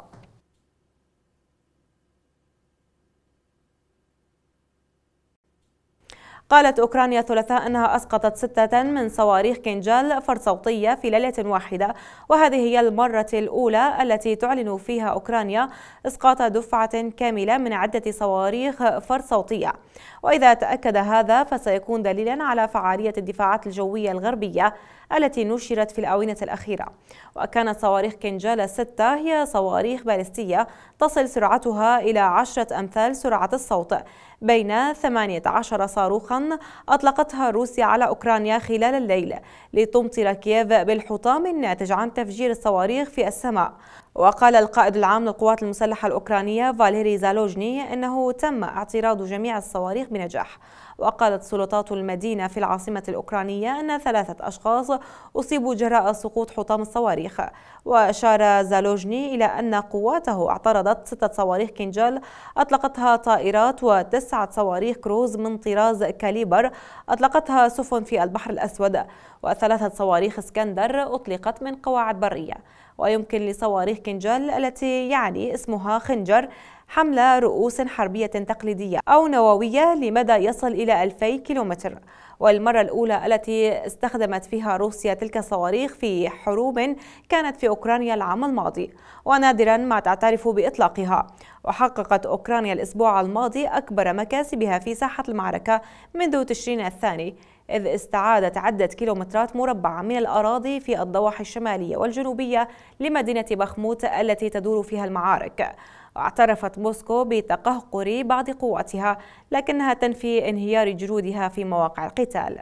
S1: قالت أوكرانيا الثلاثاء أنها أسقطت 6 من صواريخ كينجال فرد صوتية في ليلة واحدة، وهذه هي المرة الأولى التي تعلن فيها أوكرانيا إسقاط دفعة كاملة من عدة صواريخ فرد صوتية. وإذا تأكد هذا فسيكون دليلا على فعالية الدفاعات الجوية الغربية التي نشرت في الآونة الأخيرة. وكانت صواريخ كينجال 6 هي صواريخ باليستية تصل سرعتها إلى 10 أمثال سرعة الصوت، بين 18 صاروخا أطلقتها روسيا على أوكرانيا خلال الليل لتمطر كييف بالحطام الناتج عن تفجير الصواريخ في السماء. وقال القائد العام للقوات المسلحة الأوكرانية فاليري زالوجني أنه تم اعتراض جميع الصواريخ بنجاح. وقالت سلطات المدينة في العاصمة الأوكرانية أن 3 أشخاص أصيبوا جراء سقوط حطام الصواريخ. وأشار زالوجني إلى أن قواته اعترضت 6 صواريخ كينجال أطلقتها طائرات و9 صواريخ كروز من طراز كاليبر أطلقتها سفن في البحر الأسود، و3 صواريخ اسكندر أطلقت من قواعد برية. ويمكن لصواريخ كينجال التي يعني اسمها خنجر حمل رؤوس حربية تقليدية أو نووية لمدى يصل إلى 2000 كيلومتر. والمرة الأولى التي استخدمت فيها روسيا تلك الصواريخ في حروب كانت في أوكرانيا العام الماضي، ونادرا ما تعترف بإطلاقها. وحققت أوكرانيا الأسبوع الماضي أكبر مكاسبها في ساحة المعركة منذ تشرين الثاني، إذ استعادت عدة كيلومترات مربعة من الأراضي في الضواحي الشمالية والجنوبية لمدينة بخموت التي تدور فيها المعارك. واعترفت موسكو بتقهقر بعض قواتها، لكنها تنفي انهيار جنودها في مواقع القتال.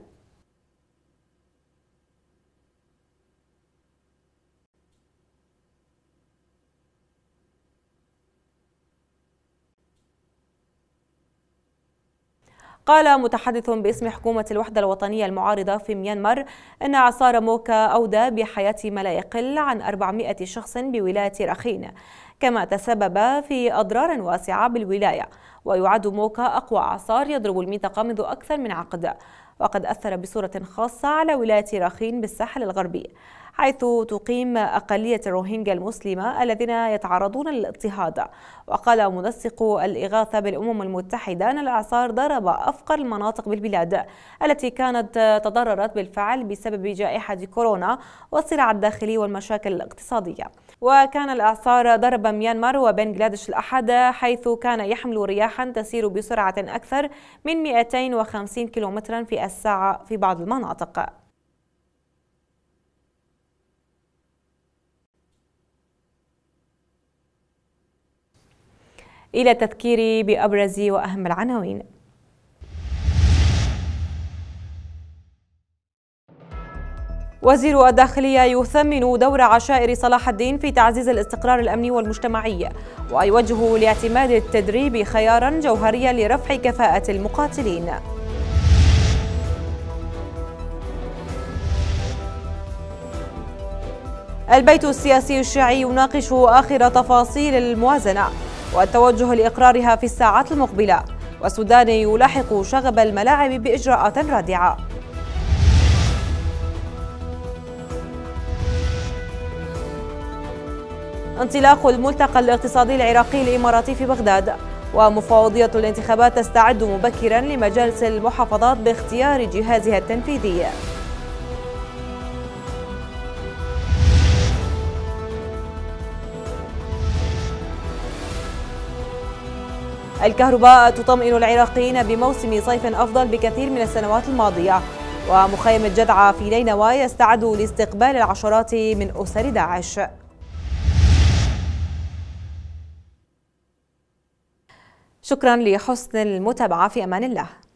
S1: قال متحدث باسم حكومة الوحدة الوطنية المعارضة في ميانمار أن إعصار موكا أودى بحياة ما لا يقل عن 400 شخص بولاية راخين، كما تسبب في أضرار واسعة بالولاية. ويعد موكا أقوى إعصار يضرب المنطقة منذ أكثر من عقد، وقد أثر بصورة خاصة على ولاية راخين بالساحل الغربي، حيث تقيم أقلية الروهينجا المسلمة الذين يتعرضون للاضطهاد. وقال منسق الإغاثة بالأمم المتحدة أن الإعصار ضرب أفقر المناطق بالبلاد التي كانت تضررت بالفعل بسبب جائحة كورونا والصراع الداخلي والمشاكل الاقتصادية. وكان الإعصار ضرب ميانمار وبنغلاديش الأحد، حيث كان يحمل رياحا تسير بسرعة أكثر من 250 كيلومترا في الساعة في بعض المناطق. إلى التذكير بأبرز وأهم العناوين. وزير الداخلية يثمن دور عشائر صلاح الدين في تعزيز الاستقرار الأمني والمجتمعي، ويوجه لاعتماد التدريب خيارا جوهريا لرفع كفاءة المقاتلين. البيت السياسي الشيعي يناقش آخر تفاصيل الموازنة والتوجه لإقرارها في الساعات المقبلة، والسودان يلاحق شغب الملاعب بإجراءات رادعة. انطلاق الملتقى الاقتصادي العراقي الإماراتي في بغداد، ومفوضية الانتخابات تستعد مبكرا لمجالس المحافظات باختيار جهازها التنفيذي. الكهرباء تطمئن العراقيين بموسم صيف أفضل بكثير من السنوات الماضية، ومخيم الجدعة في نينوى يستعد لاستقبال العشرات من أسر داعش. شكرا لحسن المتابعة، في أمان الله.